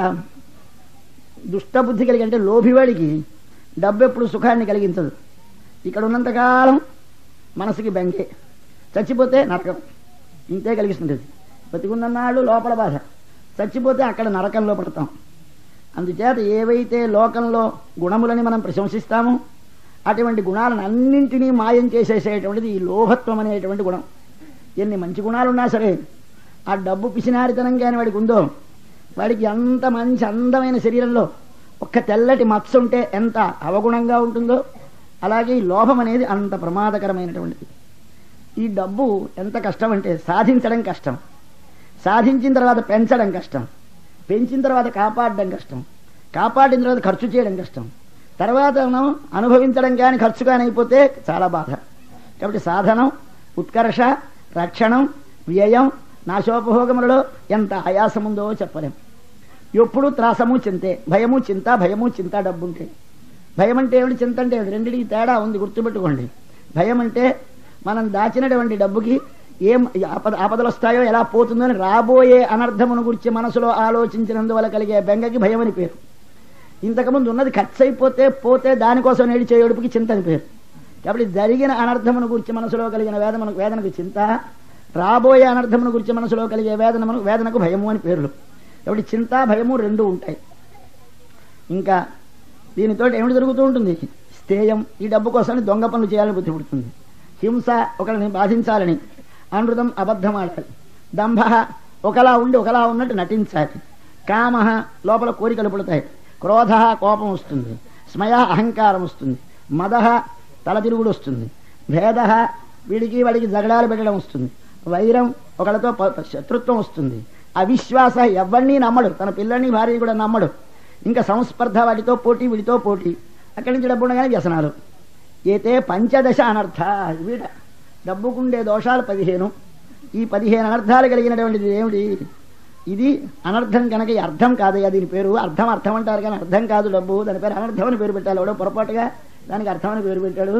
దుష్టబుద్ధి కలిగి, అంటే లోభివాడికి డబ్బు ఎప్పుడు సుఖాన్ని కలిగించదు. ఇక్కడ ఉన్నంతకాలం మనసుకి బెంగే, చచ్చిపోతే నరకం, ఇంతే కలిగిస్తుంటుంది. బతికున్నన్నాళ్ళు లోపల బాధ, చచ్చిపోతే అక్కడ నరకంలో పడతాం. అందుచేత ఏవైతే లోకంలో గుణములని మనం ప్రశంసిస్తామో అటువంటి గుణాలను అన్నింటినీ మాయం చేసేసేటువంటిది ఈ లోభత్వం అనేటువంటి గుణం. ఎన్ని మంచి గుణాలున్నా సరే ఆ డబ్బు పిసినారితనం కానీ వాడికి ఉందో, వాడికి అంత మంచి అందమైన శరీరంలో ఒక్క తెల్లటి మచ్చ ఉంటే ఎంత అవగుణంగా ఉంటుందో, అలాగే ఈ లోభం అనేది అంత ప్రమాదకరమైనటువంటిది. ఈ డబ్బు ఎంత కష్టం అంటే సాధించడం కష్టం, సాధించిన తర్వాత పెంచడం కష్టం, పెంచిన తర్వాత కాపాడడం కష్టం, కాపాడిన తర్వాత ఖర్చు చేయడం కష్టం, తర్వాత మనం అనుభవించడం కానీ ఖర్చు కానీ అయిపోతే చాలా బాధ. కాబట్టి సాధనం, ఉత్కర్ష, రక్షణం, వ్యయం, నాశోపభోగములలో ఎంత ఆయాసం ఉందో చెప్పలేం. ఎప్పుడు త్రాసము చింతే, భయము చింత డబ్బుంటే. భయం అంటే ఏమిటి, చింత అంటే ఏమిటి, రెండింటికి తేడా ఉంది, గుర్తుపెట్టుకోండి. భయం అంటే మనం దాచినటువంటి డబ్బుకి ఏం ఆపదలు వస్తాయో, ఎలా పోతుందో అని రాబోయే అనర్థమును గురించి మనసులో ఆలోచించినందువల్ల కలిగే బెంగకి భయం అని పేరు. ఇంతకుముందు ఉన్నది ఖర్చు అయిపోతే పోతే దానికోసం ఏడిచే ఏడుపుకి చింత అని పేరు. కాబట్టి జరిగిన అనర్థమును గురించి మనసులో కలిగిన వేదనకు చింత, రాబోయే అనర్థమును గురించి మనసులో కలిగే వేదనకు భయము అని పేర్లు. కాబట్టి చింత భయము రెండూ ఉంటాయి. ఇంకా దీనితో ఏమిటి జరుగుతూ ఉంటుంది, స్థేయం, ఈ డబ్బు కోసం దొంగ పనులు చేయాలని బుద్ధి పుడుతుంది. హింస, ఒకరిని బాధించాలని. అనృతం, అబద్ధం ఆడాలి. దంభ, ఒకలా ఉండి ఒకలా ఉన్నట్టు నటించాలి. కామ, లోపల కోరికలు పుడతాయి. క్రోధ, కోపం వస్తుంది. స్మయ, అహంకారం వస్తుంది. మద, తలతిరుగుడు వస్తుంది. భేద, వీడికి వాడికి జగడాలు పెట్టడం వస్తుంది. వైరం, ఒకళ్ళతో శత్రుత్వం వస్తుంది. అవిశ్వాస, ఎవరిని నమ్మడు, తన పిల్లల్ని భార్య కూడా నమ్మడు. ఇంకా సంస్పర్ధ, వాటితో పోటీ, వీడితో పోటీ. అక్కడి నుంచి డబ్బు ఉండగానే వ్యసనాలు. అయితే పంచదశ అనర్థ, వీడ డబ్బుకుండే దోషాలు 15. ఈ 15 అనర్థాలు కలిగినటువంటిది ఏమిటి, ఇది అనర్థం కనుక ఈ అర్థం కాదయ్యా దీని పేరు. అర్థం అంటారు కానీ అర్థం కాదు డబ్బు, దాని పేరు అనర్థం అని పేరు పెట్టాలి. ఎవడో పొరపాటుగా దానికి అర్థం అని పేరు పెట్టాడు.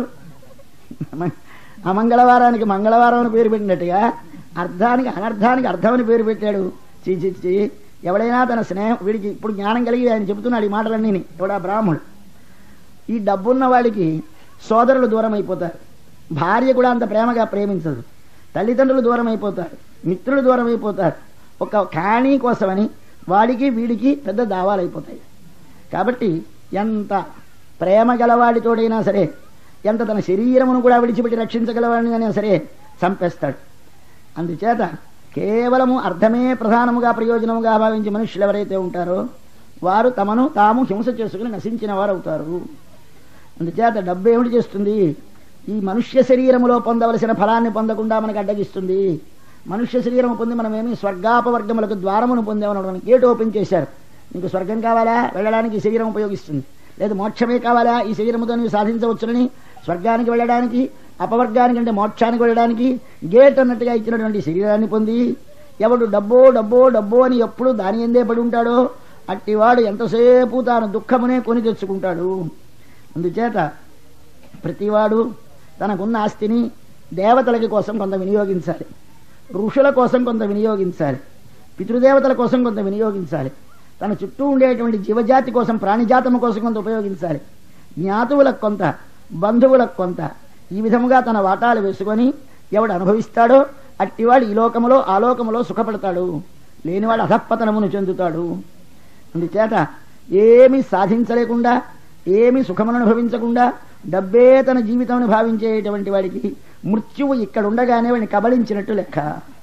అమంగళవారానికి మంగళవారం అని పేరు పెట్టినట్టుగా అర్థానికి అనర్థానికి అర్థమని పేరు పెట్టాడు. చీ, ఎవడైనా తన స్నేహం, వీడికి ఇప్పుడు జ్ఞానం కలిగి ఆయన చెబుతున్నాడు ఈ మాటలన్నీ, ఎవడా బ్రాహ్మణుడు. ఈ డబ్బున్న వాడికి సోదరులు దూరం అయిపోతారు, భార్య కూడా అంత ప్రేమగా ప్రేమించదు, తల్లిదండ్రులు దూరం అయిపోతారు, మిత్రులు దూరం అయిపోతారు. ఒక కాణీ కోసమని వాడికి వీడికి పెద్ద దావాలు అయిపోతాయి. కాబట్టి ఎంత ప్రేమ గలవాడితోడైనా సరే, ఎంత తన శరీరమును కూడా విడిచిపెట్టి రక్షించగలవాడిని అయినా సరే చంపేస్తాడు. అందుచేత కేవలము అర్థమే ప్రధానముగా ప్రయోజనముగా భావించి మనుష్యులు ఎవరైతే ఉంటారో వారు తమను తాము హింస చేసుకుని నశించిన వారు అవుతారు. అందుచేత డబ్బు ఏమిటి చేస్తుంది, ఈ మనుష్య శరీరములో పొందవలసిన ఫలాన్ని పొందకుండా మనకు అడ్డగిస్తుంది. మనుష్య శరీరము పొంది మనమేమి స్వర్గాపవర్గములకు ద్వారమును పొందేమని మనకి గేట్ ఓపెన్ చేశారు. నీకు స్వర్గం కావాలా, వెళ్ళడానికి ఈ శరీరం ఉపయోగిస్తుంది. లేదు మోక్షమే కావాలా, ఈ శరీరముతో నీవు సాధించవచ్చునని స్వర్గానికి వెళ్ళడానికి, అపవర్గానికి అంటే మోక్షానికి వెళ్ళడానికి గేట్ అన్నట్టుగా ఇచ్చినటువంటి శరీరాన్ని పొంది ఎవడు డబ్బో అని ఎప్పుడు దాని ఎందే పడి ఉంటాడో అట్టివాడు ఎంతసేపు తాను దుఃఖమునే కొని తెచ్చుకుంటాడు. అందుచేత ప్రతివాడు తనకున్న ఆస్తిని దేవతలకి కోసం కొంత వినియోగించాలి, ఋషుల కోసం కొంత వినియోగించాలి, పితృదేవతల కోసం కొంత వినియోగించాలి, తన చుట్టూ ఉండేటువంటి జీవజాతి కోసం ప్రాణిజాతము కోసం కొంత ఉపయోగించాలి, జ్ఞాతువులకు కొంత, బంధువులకు కొంత, ఈ విధముగా తన వాటాలు వేసుకొని ఎవడు అనుభవిస్తాడో అట్టివాడు ఈ లోకములో ఆ లోకములో సుఖపడతాడు, లేనివాడు అధపతనమును చెందుతాడు. అందుచేత ఏమి సాధించలేకుండా ఏమి సుఖమును అనుభవించకుండా డబ్బే తన జీవితమును భావించేటువంటి వాడికి మృత్యువు ఇక్కడుండగానే వాడిని కబళించినట్టు లెక్క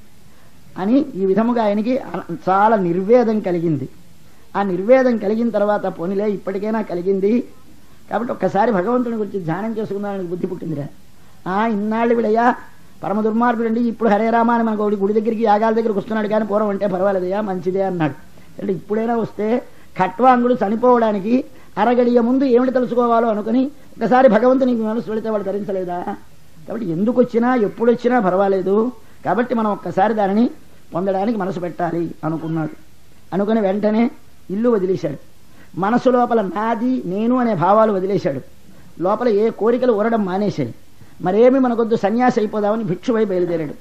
అని ఈ విధముగా ఆయనకి చాలా నిర్వేదం కలిగింది. ఆ నిర్వేదం కలిగిన తర్వాత పోనీలే ఇప్పటికైనా కలిగింది కాబట్టి ఒక్కసారి భగవంతుని గురించి ధ్యానం చేసుకుందానికి బుద్ధి పుట్టిందిరా. ఇన్నాళ్ళు వీడయ్యా పరమ దుర్మార్గుడండి, ఇప్పుడు హరే రామ అని మనకు గుడి దగ్గరికి యాగాల దగ్గరికి వస్తున్నాడు కానీ పూర్వం అంటే పర్వాలేదయ్యా మంచిదే అన్నాడు. అంటే ఇప్పుడైనా వస్తే ఖట్వాంగుడు చనిపోవడానికి అరగడియ ముందు ఏమిటి తెలుసుకోవాలో అనుకుని ఒకసారి భగవంతుని మనసు వెళితే వాడు ధరించలేదా? కాబట్టి ఎందుకు వచ్చినా ఎప్పుడు వచ్చినా పర్వాలేదు, కాబట్టి మనం ఒక్కసారి దానిని పొందడానికి మనసు పెట్టాలి అనుకున్నాడు. అనుకుని వెంటనే ఇల్లు వదిలేశాడు, మనసు లోపల నాది నేను అనే భావాలు వదిలేశాడు, లోపల ఏ కోరికలు ఊరడం మానేశాడు. మరేమి మనకొద్దు సన్యాసి అయిపోదామని భిక్షువై బయలుదేరాడు.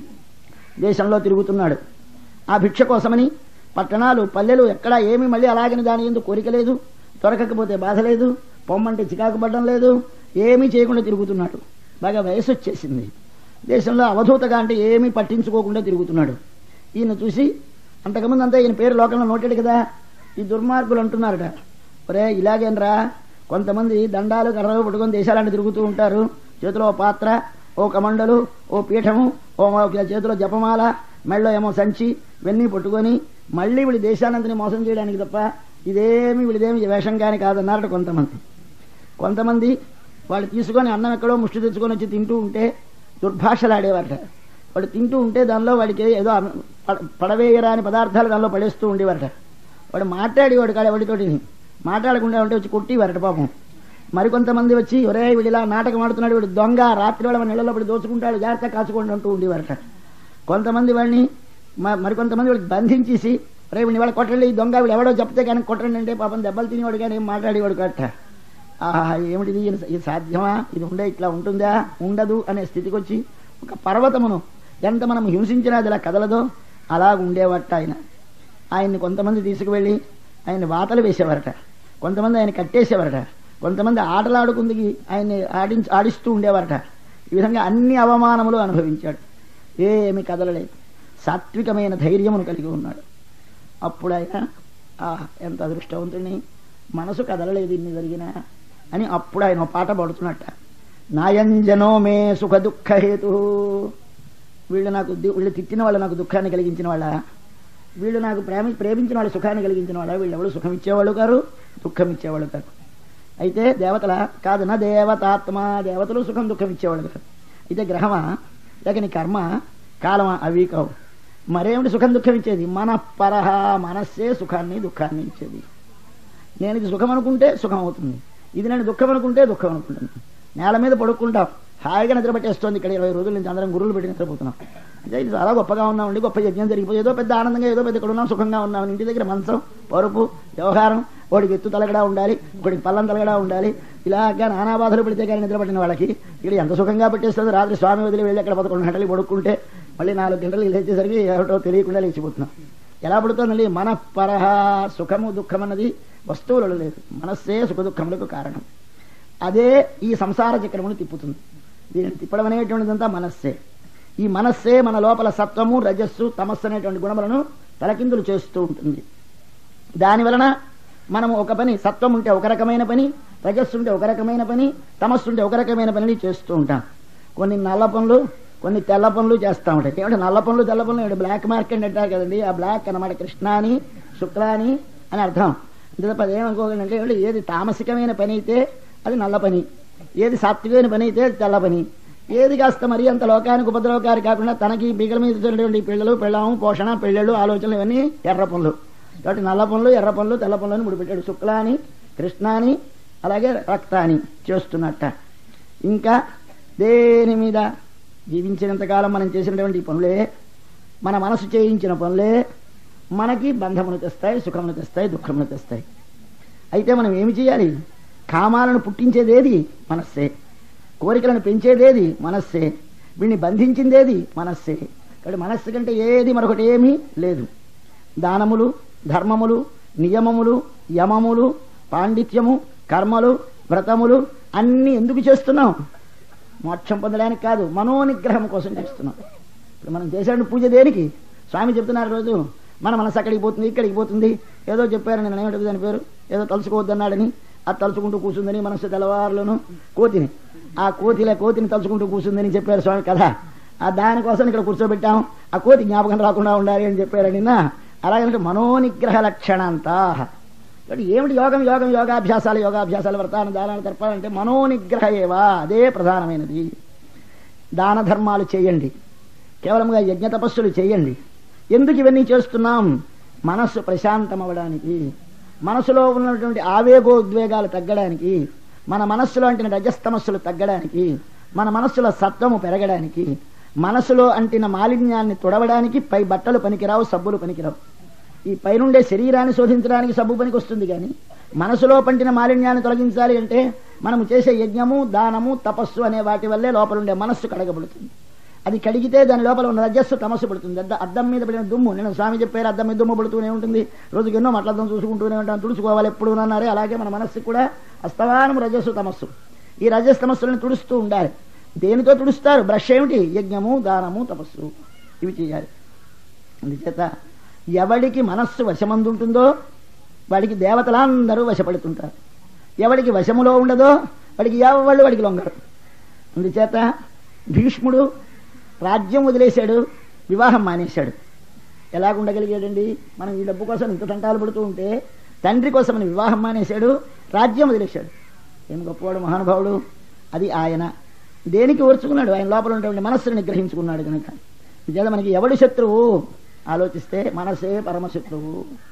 దేశంలో తిరుగుతున్నాడు. ఆ భిక్ష కోసమని పట్టణాలు పల్లెలు ఎక్కడా ఏమి మళ్ళీ అలాగని దాని ఎందుకు కోరిక లేదు, దొరకకపోతే బాధ లేదు, పొమ్మంటే చికాకు పడడం లేదు, ఏమీ చేయకుండా తిరుగుతున్నాడు. బాగా వయసు వచ్చేసింది. దేశంలో అవధూతగా అంటే ఏమీ పట్టించుకోకుండా తిరుగుతున్నాడు. ఈయన చూసి అంతకుముందు అంతా ఈయన పేరు లోకంలో నోటాడు కదా, ఈ దుర్మార్గులు అంటున్నారట, ఒరే ఇలాగేనరా కొంతమంది దండాలు కర్రలు పట్టుకొని దేశాలను తిరుగుతూ ఉంటారు, చేతిలో ఓ పాత్ర, ఓ కమండలు, ఓ పీఠము, ఓ చేతిలో జపమాల, మెళ్ళో ఏమో సంచి ఇవన్నీ పట్టుకొని మళ్ళీ వీడి దేశానంతని మోసం చేయడానికి తప్ప వీడిదేమి వేషం కానీ కాదన్నారట కొంతమంది వాళ్ళు తీసుకొని అన్నం ఎక్కడో ముష్టి తెచ్చుకొని వచ్చి తింటూ ఉంటే దుర్భాషలాడేవారట. వాడు తింటూ ఉంటే దానిలో వాడికి ఏదో పడవేయరాని పదార్థాలు దానిలో పడేస్తూ ఉండేవారట. వాడు మాట్లాడేవాడు కాదు, వాడితోటి మాట్లాడకుండా ఉంటే వచ్చి కొట్టేవారట పాపం. మరికొంతమంది వచ్చి ఒరే వీడిలా నాటకం ఆడుతున్నాడు, వీడు దొంగ, రాత్రి వేళ మన నీళ్ళలో పడి దోచుకుంటాడు, జాగ్రత్త కాచుకోండి అంటూ ఉండేవారట. కొంతమంది వాడిని మరికొంతమంది వాడికి బంధించేసి రే వీడిని వాళ్ళ కొట్టండి, ఈ దొంగ వీడు ఎవడో చెప్తే కానీ కొట్టండి అంటే పాపం దెబ్బలు తినేవాడు కానీ ఏం మాట్లాడేవాడు కట్ట. ఏమిటిది, ఇది సాధ్యమా, ఇది ఇట్లా ఉంటుందా, ఉండదు అనే స్థితికి వచ్చి ఒక పర్వతమును ఎంత మనం హింసించినా అది ఇలా కదలదో అలా ఉండేవాట. ఆయన్ని కొంతమంది తీసుకువెళ్ళి ఆయన్ని వాతలు వేసేవారట, కొంతమంది ఆయన కట్టేసేవారట, కొంతమంది ఆటలాడుకుందికి ఆయన్ని ఆడిస్తూ ఉండేవారట. ఈ విధంగా అన్ని అవమానములు అనుభవించాడు, ఏమి కదలలేదు, సాత్వికమైన ధైర్యమును కలిగి ఉన్నాడు. అప్పుడు ఆయన ఎంత అదృష్టవంతుడిని, మనసు కదలలేదు ఇన్ని జరిగినా అని అప్పుడు ఆయన పాట పాడుతున్నట్ట. నాయంజనో మే సుఖ దుఃఖ హేతు, వీళ్ళు తిట్టిన వాళ్ళు నాకు దుఃఖాన్ని కలిగించిన వాళ్ళ, వీళ్ళు నాకు ప్రేమించిన వాళ్ళు సుఖాన్ని కలిగించిన వాళ్ళ, వీళ్ళెవరు సుఖం ఇచ్చేవాళ్ళు కారు, దుఃఖం ఇచ్చేవాళ్ళు కాదు. అయితే దేవతల కాదు, నా దేవతాత్మ, దేవతలు సుఖం దుఃఖం ఇచ్చేవాళ్ళు కాదు. అయితే గ్రహమా లేక నీ కర్మ కాలమా అవి కావు. మరేమిటి సుఖం దుఃఖం ఇచ్చేది? మనఃపరః, మనస్సే సుఖాన్ని దుఃఖాన్ని ఇచ్చేది. నేను ఇది సుఖం అనుకుంటే సుఖం అవుతుంది, ఇది నేను దుఃఖం అనుకుంటే దుఃఖం అనుకుంటుంది. నేల మీద పడుకుంటాం, హాయిగా నిద్ర పట్టేస్తోంది. ఇక్కడ 20 రోజుల నుంచి అందరం గురువులు పెట్టి నిద్రపోతున్నాం. అంటే ఇది చాలా గొప్పగా ఉన్నామండి, గొప్ప యజ్ఞం జరిగిపోయి ఏదో పెద్ద ఆనందంగా ఏదో పెద్ద ఇక్కడ ఉన్నాం, సుఖంగా ఉన్నాం. ఇంటి దగ్గర మంచం, పరుపు, వ్యవహారం, వాడికి ఎత్తు తలగడా ఉండాలి, ఒకటికి పల్లం తలగడా ఉండాలి, ఇలాగా నానా బాధలు పెడితే కానీ నిద్ర పట్టిన వాళ్ళకి ఇక్కడ ఎంత సుఖంగా పెట్టేస్తుంది. రాత్రి స్వామి వదిలి వెళ్ళి అక్కడ 11 గంటలు పడుకుంటే మళ్ళీ 4 గంటలు లేచేసరికి ఏమిటో తెలియకుండా లేచిపోతున్నాం. ఎలా పడుతుందండి? మనఃపరః, సుఖము దుఃఖం అన్నది వస్తువులలో లేదు, మనస్సే సుఖ దుఃఖములకు కారణం. అదే ఈ సంసార చక్రమును తిప్పుతుంది. దీనిని తిప్పడం అనేటువంటిదంతా మనస్సే. ఈ మనస్సే మన లోపల సత్వము, రజస్సు, తమస్సు అనేటువంటి గుణములను తలకిందులు చేస్తూ ఉంటుంది. దానివలన మనము ఒక పని, సత్వం ఉంటే ఒక రకమైన పని, రజస్సు ఉంటే ఒక రకమైన పని, తమస్సు ఉంటే ఒక రకమైన పనిని చేస్తూ ఉంటాం. కొన్ని నల్ల పనులు, కొన్ని తెల్ల పనులు చేస్తూ ఉంటాయి. ఏమంటే నల్ల పనులు తెల్ల పనులు బ్లాక్ మార్కెట్ అంటారు కదండి, ఆ బ్లాక్ అన్నమాట కృష్ణాని శుక్లాని అని అర్థం. అంతే తప్ప అదేమనుకోగలంటే ఏది తామసికమైన పని అయితే అది నల్ల పని, ఏది సాత్వికమైన పని అయితే అది తెల్ల పని, ఏది కాస్త మరీ అంత లోకానికి ఉపద్రవకారి కాకుండా తనకి బిగల మీద చూడేటువంటి పిల్లలు, పెళ్ళాము, పోషణ, పెళ్ళళ్ళు, ఆలోచనలు ఇవన్నీ ఎర్ర పనులు. కాబట్టి నల్ల పనులు, ఎర్ర పనులు, తెల్ల పనులని ముడిపెట్టాడు. శుక్లాని, కృష్ణాని, అలాగే రక్తాని చేస్తున్నట్ట. ఇంకా దేని మీద జీవించినంతకాలం మనం చేసినటువంటి పనులే, మన మనసు చేయించిన పనులే మనకి బంధమును తెస్తాయి, సుఖమును తెస్తాయి, దుఃఖమును తెస్తాయి. అయితే మనం ఏమి చేయాలి? కామాలను పుట్టించేదేది మనస్సే, కోరికలను పెంచేదేది మనస్సే, వీడిని బంధించిందేది మనస్సే. కాబట్టి మనస్సు కంటే ఏది మరొకటి ఏమీ లేదు. దానములు, ధర్మములు, నియమములు, యమములు, పాండిత్యము, కర్మలు, వ్రతములు అన్నీ ఎందుకు చేస్తున్నాం? మోక్షం పొందడానికి కాదు, మనోనిగ్రహం కోసం చేస్తున్నాం. ఇప్పుడు మనం చేసేటువంటి పూజ దేనికి? స్వామి చెప్తున్నారు రోజు మన మనసు అక్కడికి పోతుంది, ఇక్కడికి పోతుంది. ఏదో చెప్పారు, నేను ఏమిటి దాని పేరు, ఏదో తలుచుకోవద్దన్నాడని, అది తలుచుకుంటూ కూర్చుందని మనసు తెల్లవారులను కోతిని, ఆ కోతిని తలుచుకుంటూ కూర్చుందని చెప్పారు స్వామి కదా. ఆ దానికోసం ఇక్కడ కూర్చోబెట్టాం, ఆ కోతి జ్ఞాపకం రాకుండా ఉండాలి అని చెప్పారని. అలాగంటే మనోనిగ్రహ లక్షణంతా. ఏమిటి యోగం? యోగాభ్యాసాలు, వ్రతాలు, దానాలు, తర్పాలంటే మనోనిగ్రహ ఏవా, అదే ప్రధానమైనది. దాన ధర్మాలు చేయండి, కేవలంగా యజ్ఞ తపస్సులు చేయండి. ఎందుకు ఇవన్నీ చేస్తున్నాం? మనస్సు ప్రశాంతం అవ్వడానికి, మనసులో ఉన్నటువంటి ఆవేగోద్వేగాలు తగ్గడానికి, మన మనస్సులో అంటిన రజస్తమస్సులు తగ్గడానికి, మన మనస్సులో సత్వము పెరగడానికి, మనసులో అంటిన మాలిన్యాన్ని తుడవడానికి పై బట్టలు పనికిరావు, సబ్బులు పనికిరావు. ఈ పైనుండే శరీరాన్ని శోధించడానికి సబ్బు పనికి వస్తుంది, కానీ మనసులో పంటిన మాలిన్యాన్ని తొలగించాలి అంటే మనము చేసే యజ్ఞము, దానము, తపస్సు అనే వాటి వల్లే లోపలుండే మనస్సు కడగబడుతుంది. అది కడిగితే దాని లోపల ఉన్న రజస్సు తమస్సు పడుతుంది. అద్దం మీద పడిన దుమ్ము, నేను స్వామి చెప్పారు, అద్దం మీద దుమ్ము పడుతూనే ఉంటుంది. రోజుకి ఎన్నో మట్లద్దం చూసుకుంటూనే ఉంటాం, తుడుచుకోవాలి ఎప్పుడు అన్నారే. అలాగే మన మనస్సు కూడా అస్తమానం రజస్సు తమస్సు. ఈ రజస్సు తమస్సులను తుడుస్తూ ఉండాలి. దేనితో తుడుస్తారు? బ్రష్ ఏమిటి? యజ్ఞము, దానము, తపస్సు, ఇవి చేయాలి. అందుచేత ఎవడికి మనస్సు వశమందుంటుందో వాడికి దేవతలందరూ వశపడుతుంటారు. ఎవడికి వశములో ఉండదో వాడికి లొంగరు. అందుచేత భీష్ముడు రాజ్యం వదిలేశాడు, వివాహం మానేశాడు. ఎలాగుండగలిగాడండి? మనం ఈ డబ్బు కోసం ఇంత తంటాలు పడుతూ ఉంటే తండ్రి కోసం వివాహం మానేశాడు, రాజ్యం వదిలేశాడు. ఏం గొప్పవాడు, మహానుభావుడు. అది ఆయన దేనికి ఓర్చుకున్నాడు? ఆయన లోపల ఉన్నటువంటి మనస్సును నిగ్రహించుకున్నాడు కనుక. నిజంగా మనకి ఎవడు శత్రువు ఆలోచిస్తే మనసే పరమశత్రువు.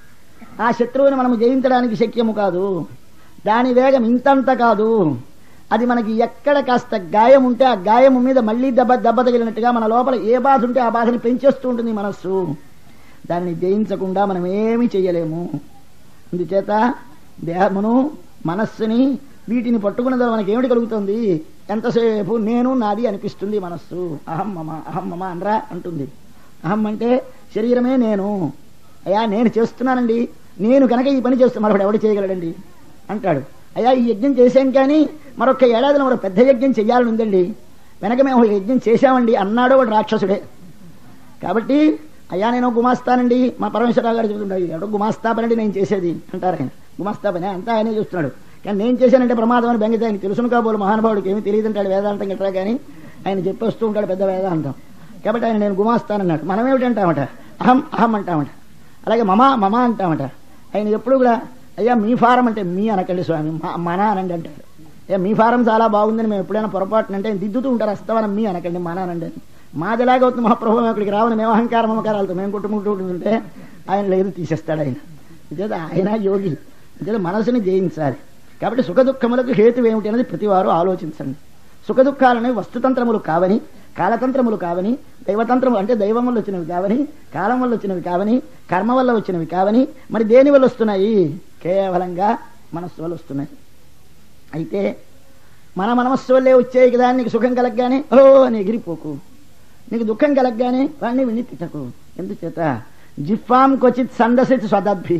ఆ శత్రువుని మనము జయించడానికి శక్యము కాదు. దాని వేగం ఇంతంత కాదు. అది మనకి ఎక్కడ కాస్త గాయం ఉంటే ఆ గాయము మీద మళ్లీ దెబ్బ తగిలినట్టుగా మన లోపల ఏ బాధ ఉంటే ఆ బాధని పెంచేస్తూ ఉంటుంది మనస్సు. దాన్ని జయించకుండా మనం ఏమీ చెయ్యలేము. అందుచేత దేహమును, మనస్సుని, వీటిని పట్టుకున్నదో మనకి ఏమిటి కలుగుతుంది? ఎంతసేపు నేను, నాది అనిపిస్తుంది మనస్సు. అహం మమ అనరా అంటుంది. అహం అంటే శరీరమే నేను. అయ్యా నేను చేస్తున్నానండి, నేను కనుక ఈ పని చేస్తున్నా మరొకటి ఎవడు చేయగలడండి అంటాడు. అయ్యా ఈ యజ్ఞం చేశాం, కానీ మరొక ఏడాదిలో మరో పెద్ద యజ్ఞం చెయ్యాలని ఉందండి, వెనక మేము యజ్ఞం చేశామండి అన్నాడో వాడు రాక్షసుడే. కాబట్టి అయ్యా నేను గుమాస్తానండి, మా పరమేశ్వరరావు గారు చెబుతుంటాడు, ఎవడో గుమాస్తా పనండి నేను చేసేది అంటారు. ఆయన గుమాస్తా పని అంతా ఆయనే చూస్తున్నాడు, కానీ నేను చేశానంటే ప్రమాదం అని బెంగతే ఆయన తెలుసును కాబోలు మహానుభావుడికి ఏమీ తెలియదు అంటాడు. వేదాంతం గట్రా కానీ ఆయన చెప్పేస్తూ ఉంటాడు పెద్ద వేదాంతం. కాబట్టి ఆయన నేను గుమాస్తానన్నాడు. మనం ఏమిటంటామట? అహం అంటామట. అలాగే మమ అంటామట. ఆయన ఎప్పుడు కూడా అయ్యా మీ ఫారం అంటే మీ అనకండి స్వామి, మన అనండి అంటాడు. అయ్యా మీ ఫారం చాలా బాగుందని మేము ఎప్పుడైనా పొరపాటునంటే ఆయన దిద్దుతూ ఉంటారు, అస్తవనం మీ అనకండి, మన అనండి అని. మాదిలాగా అవుతుంది మహాప్రభు అక్కడికి రావని మేము అహంకారం మమకారాలతో మేము కుట్టుకుంటుంటే ఆయన లేదు తీసేస్తాడు. ఆయన యోగి. అంటే మనసుని జయించాలి. కాబట్టి సుఖ దుఃఖములకు హేతు ఏమిటి అనేది ప్రతివారు ఆలోచించండి. సుఖ దుఃఖాలనేవి వస్తుతంత్రములు కావని, కాలతంత్రములు కావని, దైవతంత్రము అంటే దైవం వల్ల వచ్చినవి కావని, కాలం వల్ల వచ్చినవి కావని, కర్మ వల్ల వచ్చినవి కావని, మరి దేని వల్ల వస్తున్నాయి? కేవలంగా మనస్సు వల్ల వస్తున్నాయి. అయితే మన మనస్సు వల్లే వచ్చాయి కదా. నీకు సుఖం కలగగానే ఓ అని ఎగిరిపోకు, నీకు దుఃఖం కలగగానే వాడిని విని తిట్టకు. ఎందుచేత జిహ్వాం క్వచిత్ సందసిత్ స్వదద్భి.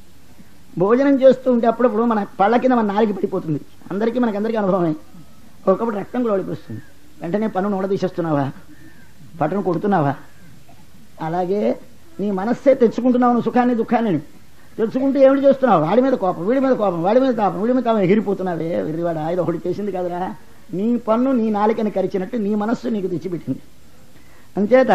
భోజనం చేస్తూ ఉంటే అప్పుడప్పుడు మన పళ్ళ కింద మన నాలుగు పడిపోతుంది. మనకందరికీ అనుభవమే. ఒకప్పుడు రక్తం కూడా ఓడిపోతుంది. వెంటనే పన్ను నోడ తీసేస్తున్నావా, పట్టును కొడుతున్నావా? అలాగే నీ మనస్సే తెచ్చుకుంటున్నావు నువ్వు సుఖాన్ని దుఃఖాన్ని. తెచ్చుకుంటూ ఏమిటి చేస్తున్నావు? వాడి మీద కోపం, వీడి మీద కోపం, వాడి మీద తాపం, వీడి మీద తాపం, ఎగిరిపోతున్నావే వెర్రివాడా. ఇది ఒకటి చేసింది కదరా, నీ పన్ను నీ నాలికని కరిచినట్టు నీ మనస్సు నీకు తెచ్చిపెట్టింది. అంచేత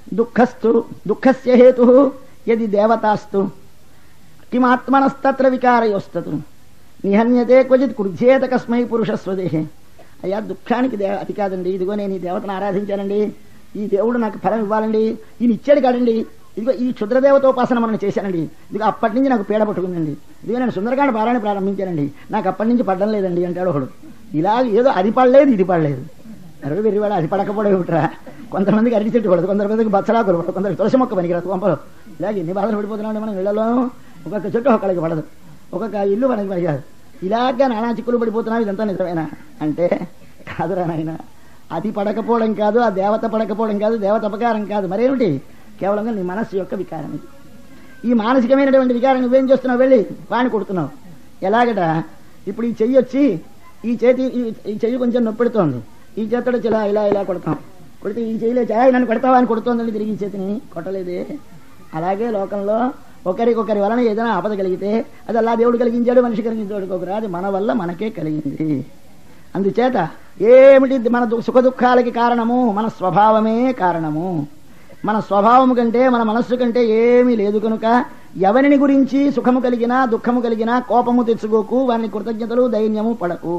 దుఃఖస్య హేతు యది దేవతాస్తు కిమాత్మనస్తత్ర వికారయోస్తు నిహన్యతే క్వచిత్ కృధ్యేత కస్మై పురుషస్వదేహే. అయ్యా దుఃఖానికి అది కాదండి, ఇదిగో నేను ఈ దేవతను ఆరాధించానండి, ఈ దేవుడు నాకు ఫలం ఇవ్వాలండి, ఈయన ఇచ్చాడు కాదండి, ఇదిగో ఈ క్షుద్రదేవతోపాసన మనం చేశానండి, ఇదిగో అప్పటి నుంచి నాకు పీడ పట్టుకుందండి, ఇదిగో నేను సుందరకాండ పారాయణ ప్రారంభించానండి, నాకు అప్పటి నుంచి పడ్డం లేదండి అంటాడు ఒకడు. ఇలా ఏదో అది పడలేదు ఇది పడలేదు, అరవై వెర్రివాడు అది పడకపోవడం ఏమిట్రా. కొంతమందికి అరటి చెట్టు పడదు, కొంతమందికి బచ్చలాకులు పడదు, కొందరికి తులసి మొక్క పనికిరాదు కొంపలో. ఇలాగ ఎన్ని బాధలు పడిపోతున్నాం మనం ఇళ్లలో. ఒక్కొక్క చెట్టు ఒక్కడికి పడదు, ఒక్కొక్క ఇల్లు మనకి పనికాదు. ఇలాగా నానా చిక్కులు పడిపోతున్నావు. ఇదంతా నిజమేనా అంటే కాదురా నాయన, అది పడకపోవడం కాదు, ఆ దేవత పడకపోవడం కాదు, దేవత అపకారం కాదు, మరేమిటి? కేవలంగా నీ మనస్సు యొక్క వికారం. ఈ మానసికమైనటువంటి వికారం నువ్వేం చేస్తున్నావు, వెళ్ళి వాడిని కొడుతున్నావు. ఎలాగట, ఇప్పుడు ఈ చెయ్యి వచ్చి ఈ చెయ్యి కొంచెం నొప్పెడుతోంది, ఈ చేతడు ఇలా ఇలా ఇలా కొడతాం, కొడితే ఈ చెయ్యిలే నన్ను కొడతావా అని కొడుతోందండి తిరిగి ఈ చేతిని కొట్టలేదే. అలాగే లోకంలో ఒకరికొకరి వలన ఏదైనా ఆపద కలిగితే అది అలా దేవుడు కలిగించాడు, మనిషి కలిగించాడు ఒకరు, అది మన వల్ల మనకే కలిగింది. అందుచేత ఏమిటి మన సుఖ దుఃఖాలకి కారణము? మన స్వభావమే కారణము. మన స్వభావము కంటే మన మనస్సు కంటే ఏమీ లేదు కనుక ఎవరిని గురించి సుఖము కలిగినా దుఃఖము కలిగినా కోపము తెచ్చుకోకు, వారిని కృతజ్ఞతలు దైన్యము పడకు.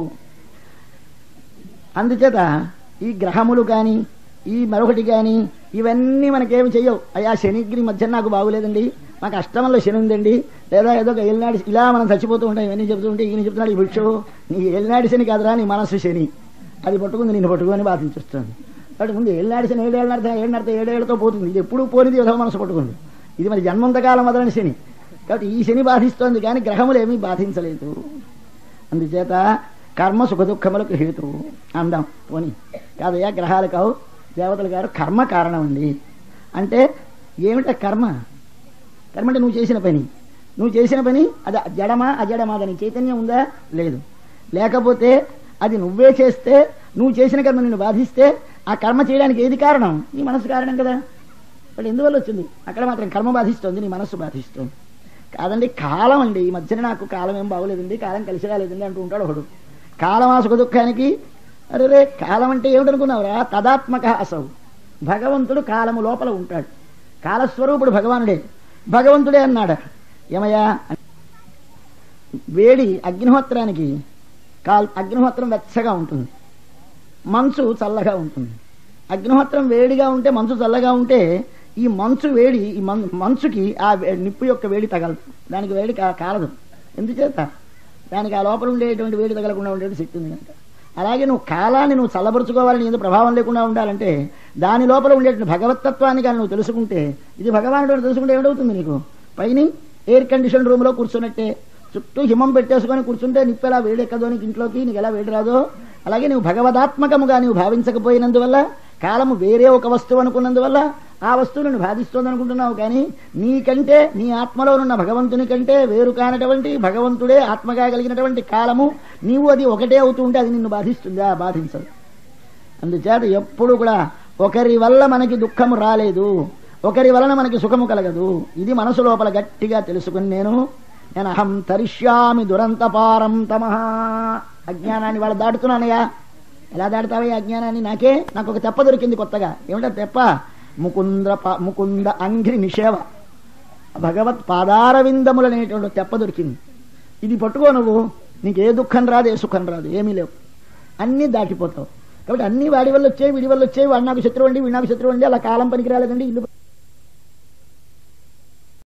అందుచేత ఈ గ్రహములు కానీ ఈ మరొకటి కానీ ఇవన్నీ మనకేమి చెయ్యవు. అయ్యా శనిగ్రి మధ్య నాకు బాగులేదండి, మాకు అష్టమంలో శని ఉందండి, లేదా ఏదో ఒక ఏలినాడి ఇలా మనం చచ్చిపోతూ ఉంటాం. ఇవన్నీ చెబుతూ ఉంటే ఈయన చెప్తున్నాడు ఈ భిక్షు నీ ఏలినాడి శని కాదురా, నీ మనస్సు శని, అది పట్టుకుంది నిన్ను పట్టుకొని బాధించొస్తుంది. కాబట్టి ముందు ఏళ్ళనాడి శని ఏడేళ్లతో పోతుంది, ఇది ఎప్పుడు పోనిది విధవ మనసు పట్టుకుంది. ఇది మరి జన్మంతకాలం మొదలైన శని, కాబట్టి ఈ శని బాధిస్తోంది కానీ గ్రహములు ఏమీ బాధించలేదు. అందుచేత కర్మ సుఖ దుఃఖములకు హేతువు అందాం. పోనీ కాదయ్యా గ్రహాలు కావు దేవతలు గారు, కర్మ కారణం అండి. అంటే ఏమిట కర్మ? కర్మ అంటే నువ్వు చేసిన పని అది జడమా అజడమా, దాని చైతన్యం ఉందా లేదు. లేకపోతే అది నువ్వే చేస్తే నువ్వు చేసిన కర్మ నిన్ను బాధిస్తే ఆ కర్మ చేయడానికి ఏది కారణం? నీ మనసు కారణం కదా. వాడు ఎందువల్ల వచ్చింది? అక్కడ మాత్రం కర్మ బాధిస్తోంది, నీ మనస్సు బాధిస్తోంది. కాదండి కాలం అండి, ఈ మధ్యన నాకు కాలం ఏం బాగోలేదండి, కాలం కలిసి రాలేదండి అంటూ ఉంటాడు ఒకడు. కాలమా సుఖ దుఃఖానికి? అరే కాలం అంటే ఏమిటనుకున్నావురా? తదాత్మక అసౌ, భగవంతుడు కాలము లోపల ఉంటాడు, కాలస్వరూపుడు భగవానుడే, భగవంతుడే అన్నాడు. ఏమయ్యా వేడి అగ్నిహోత్రానికి అగ్నిహోత్రం వెచ్చగా ఉంటుంది, మంచు చల్లగా ఉంటుంది. అగ్నిహోత్రం వేడిగా ఉంటే మంచు చల్లగా ఉంటే ఈ మంచు వేడి ఈ మంచుకి ఆ నిప్పు యొక్క వేడి తగలదు, దానికి వేడి కాలదు. ఎందుచేత దానికి ఆ లోపల ఉండేటువంటి వేడి తగలకుండా ఉండేటువంటి శక్తి ఉంది కనుక. అలాగే నువ్వు కాలాన్ని నువ్వు చల్లబరుచుకోవాలని ఏదో ప్రభావం లేకుండా ఉండాలంటే దాని లోపల ఉండేటువంటి భగవతత్వాన్ని కానీ నువ్వు తెలుసుకుంటే, ఇది భగవానుడు తెలుసుకుంటే ఏమిటవుతుంది నీకు? పైన ఎయిర్ కండిషన్ రూమ్లో కూర్చున్నట్టే చుట్టూ హిమం పెట్టేసుకొని కూర్చుంటే నిప్పు ఎలా వేడెక్కదో నీకు ఇంట్లోకి, నీకు ఎలా వేడి రాదో అలాగే నువ్వు భగవదాత్మకముగా నువ్వు భావించకపోయినందువల్ల, కాలము వేరే ఒక వస్తువు అనుకున్నందువల్ల ఆ వస్తువులను బాధిస్తోంది అనుకుంటున్నావు. కానీ నీకంటే నీ ఆత్మలోనున్న భగవంతుని కంటే వేరు కానటువంటి భగవంతుడే ఆత్మగా కలిగినటువంటి కాలము, నీవు అది ఒకటే అవుతూ ఉంటే అది నిన్ను బాధిస్తుందా? బాధించదు. అందుచేత ఎప్పుడు కూడా ఒకరి వల్ల మనకి దుఃఖము రాలేదు, ఒకరి వలన మనకి సుఖము కలగదు. ఇది మనసు లోపల గట్టిగా తెలుసుకుని నేను అహం తరిష్యామి దురంతపారం తమః, అజ్ఞానాన్ని వాళ్ళు దాటుతున్నానయ్యా. ఎలా దాటుతావయ్యా అజ్ఞానాన్ని? నాకు ఒక తెప్ప దొరికింది కొత్తగా. ఏమిటా తెప్ప? ముకుంద అంఘ్రి నిషేవ, భగవత్ పాదారవిందములనేటువంటి తెప్ప దొరికింది. ఇది పట్టుకో నువ్వు, నీకు ఏ దుఃఖం రాదు, ఏ సుఖం రాదు, ఏమీ లేవు, అన్నీ దాటిపోతావు. కాబట్టి అన్ని వాడి వల్ల వచ్చేవి, వీడి వల్ల వచ్చేవి, వాడు నాకు శత్రువు అండి, వీడి నాకు శత్రువు అండి, అలా కాలం పనికి రాలేదండి, ఇల్లు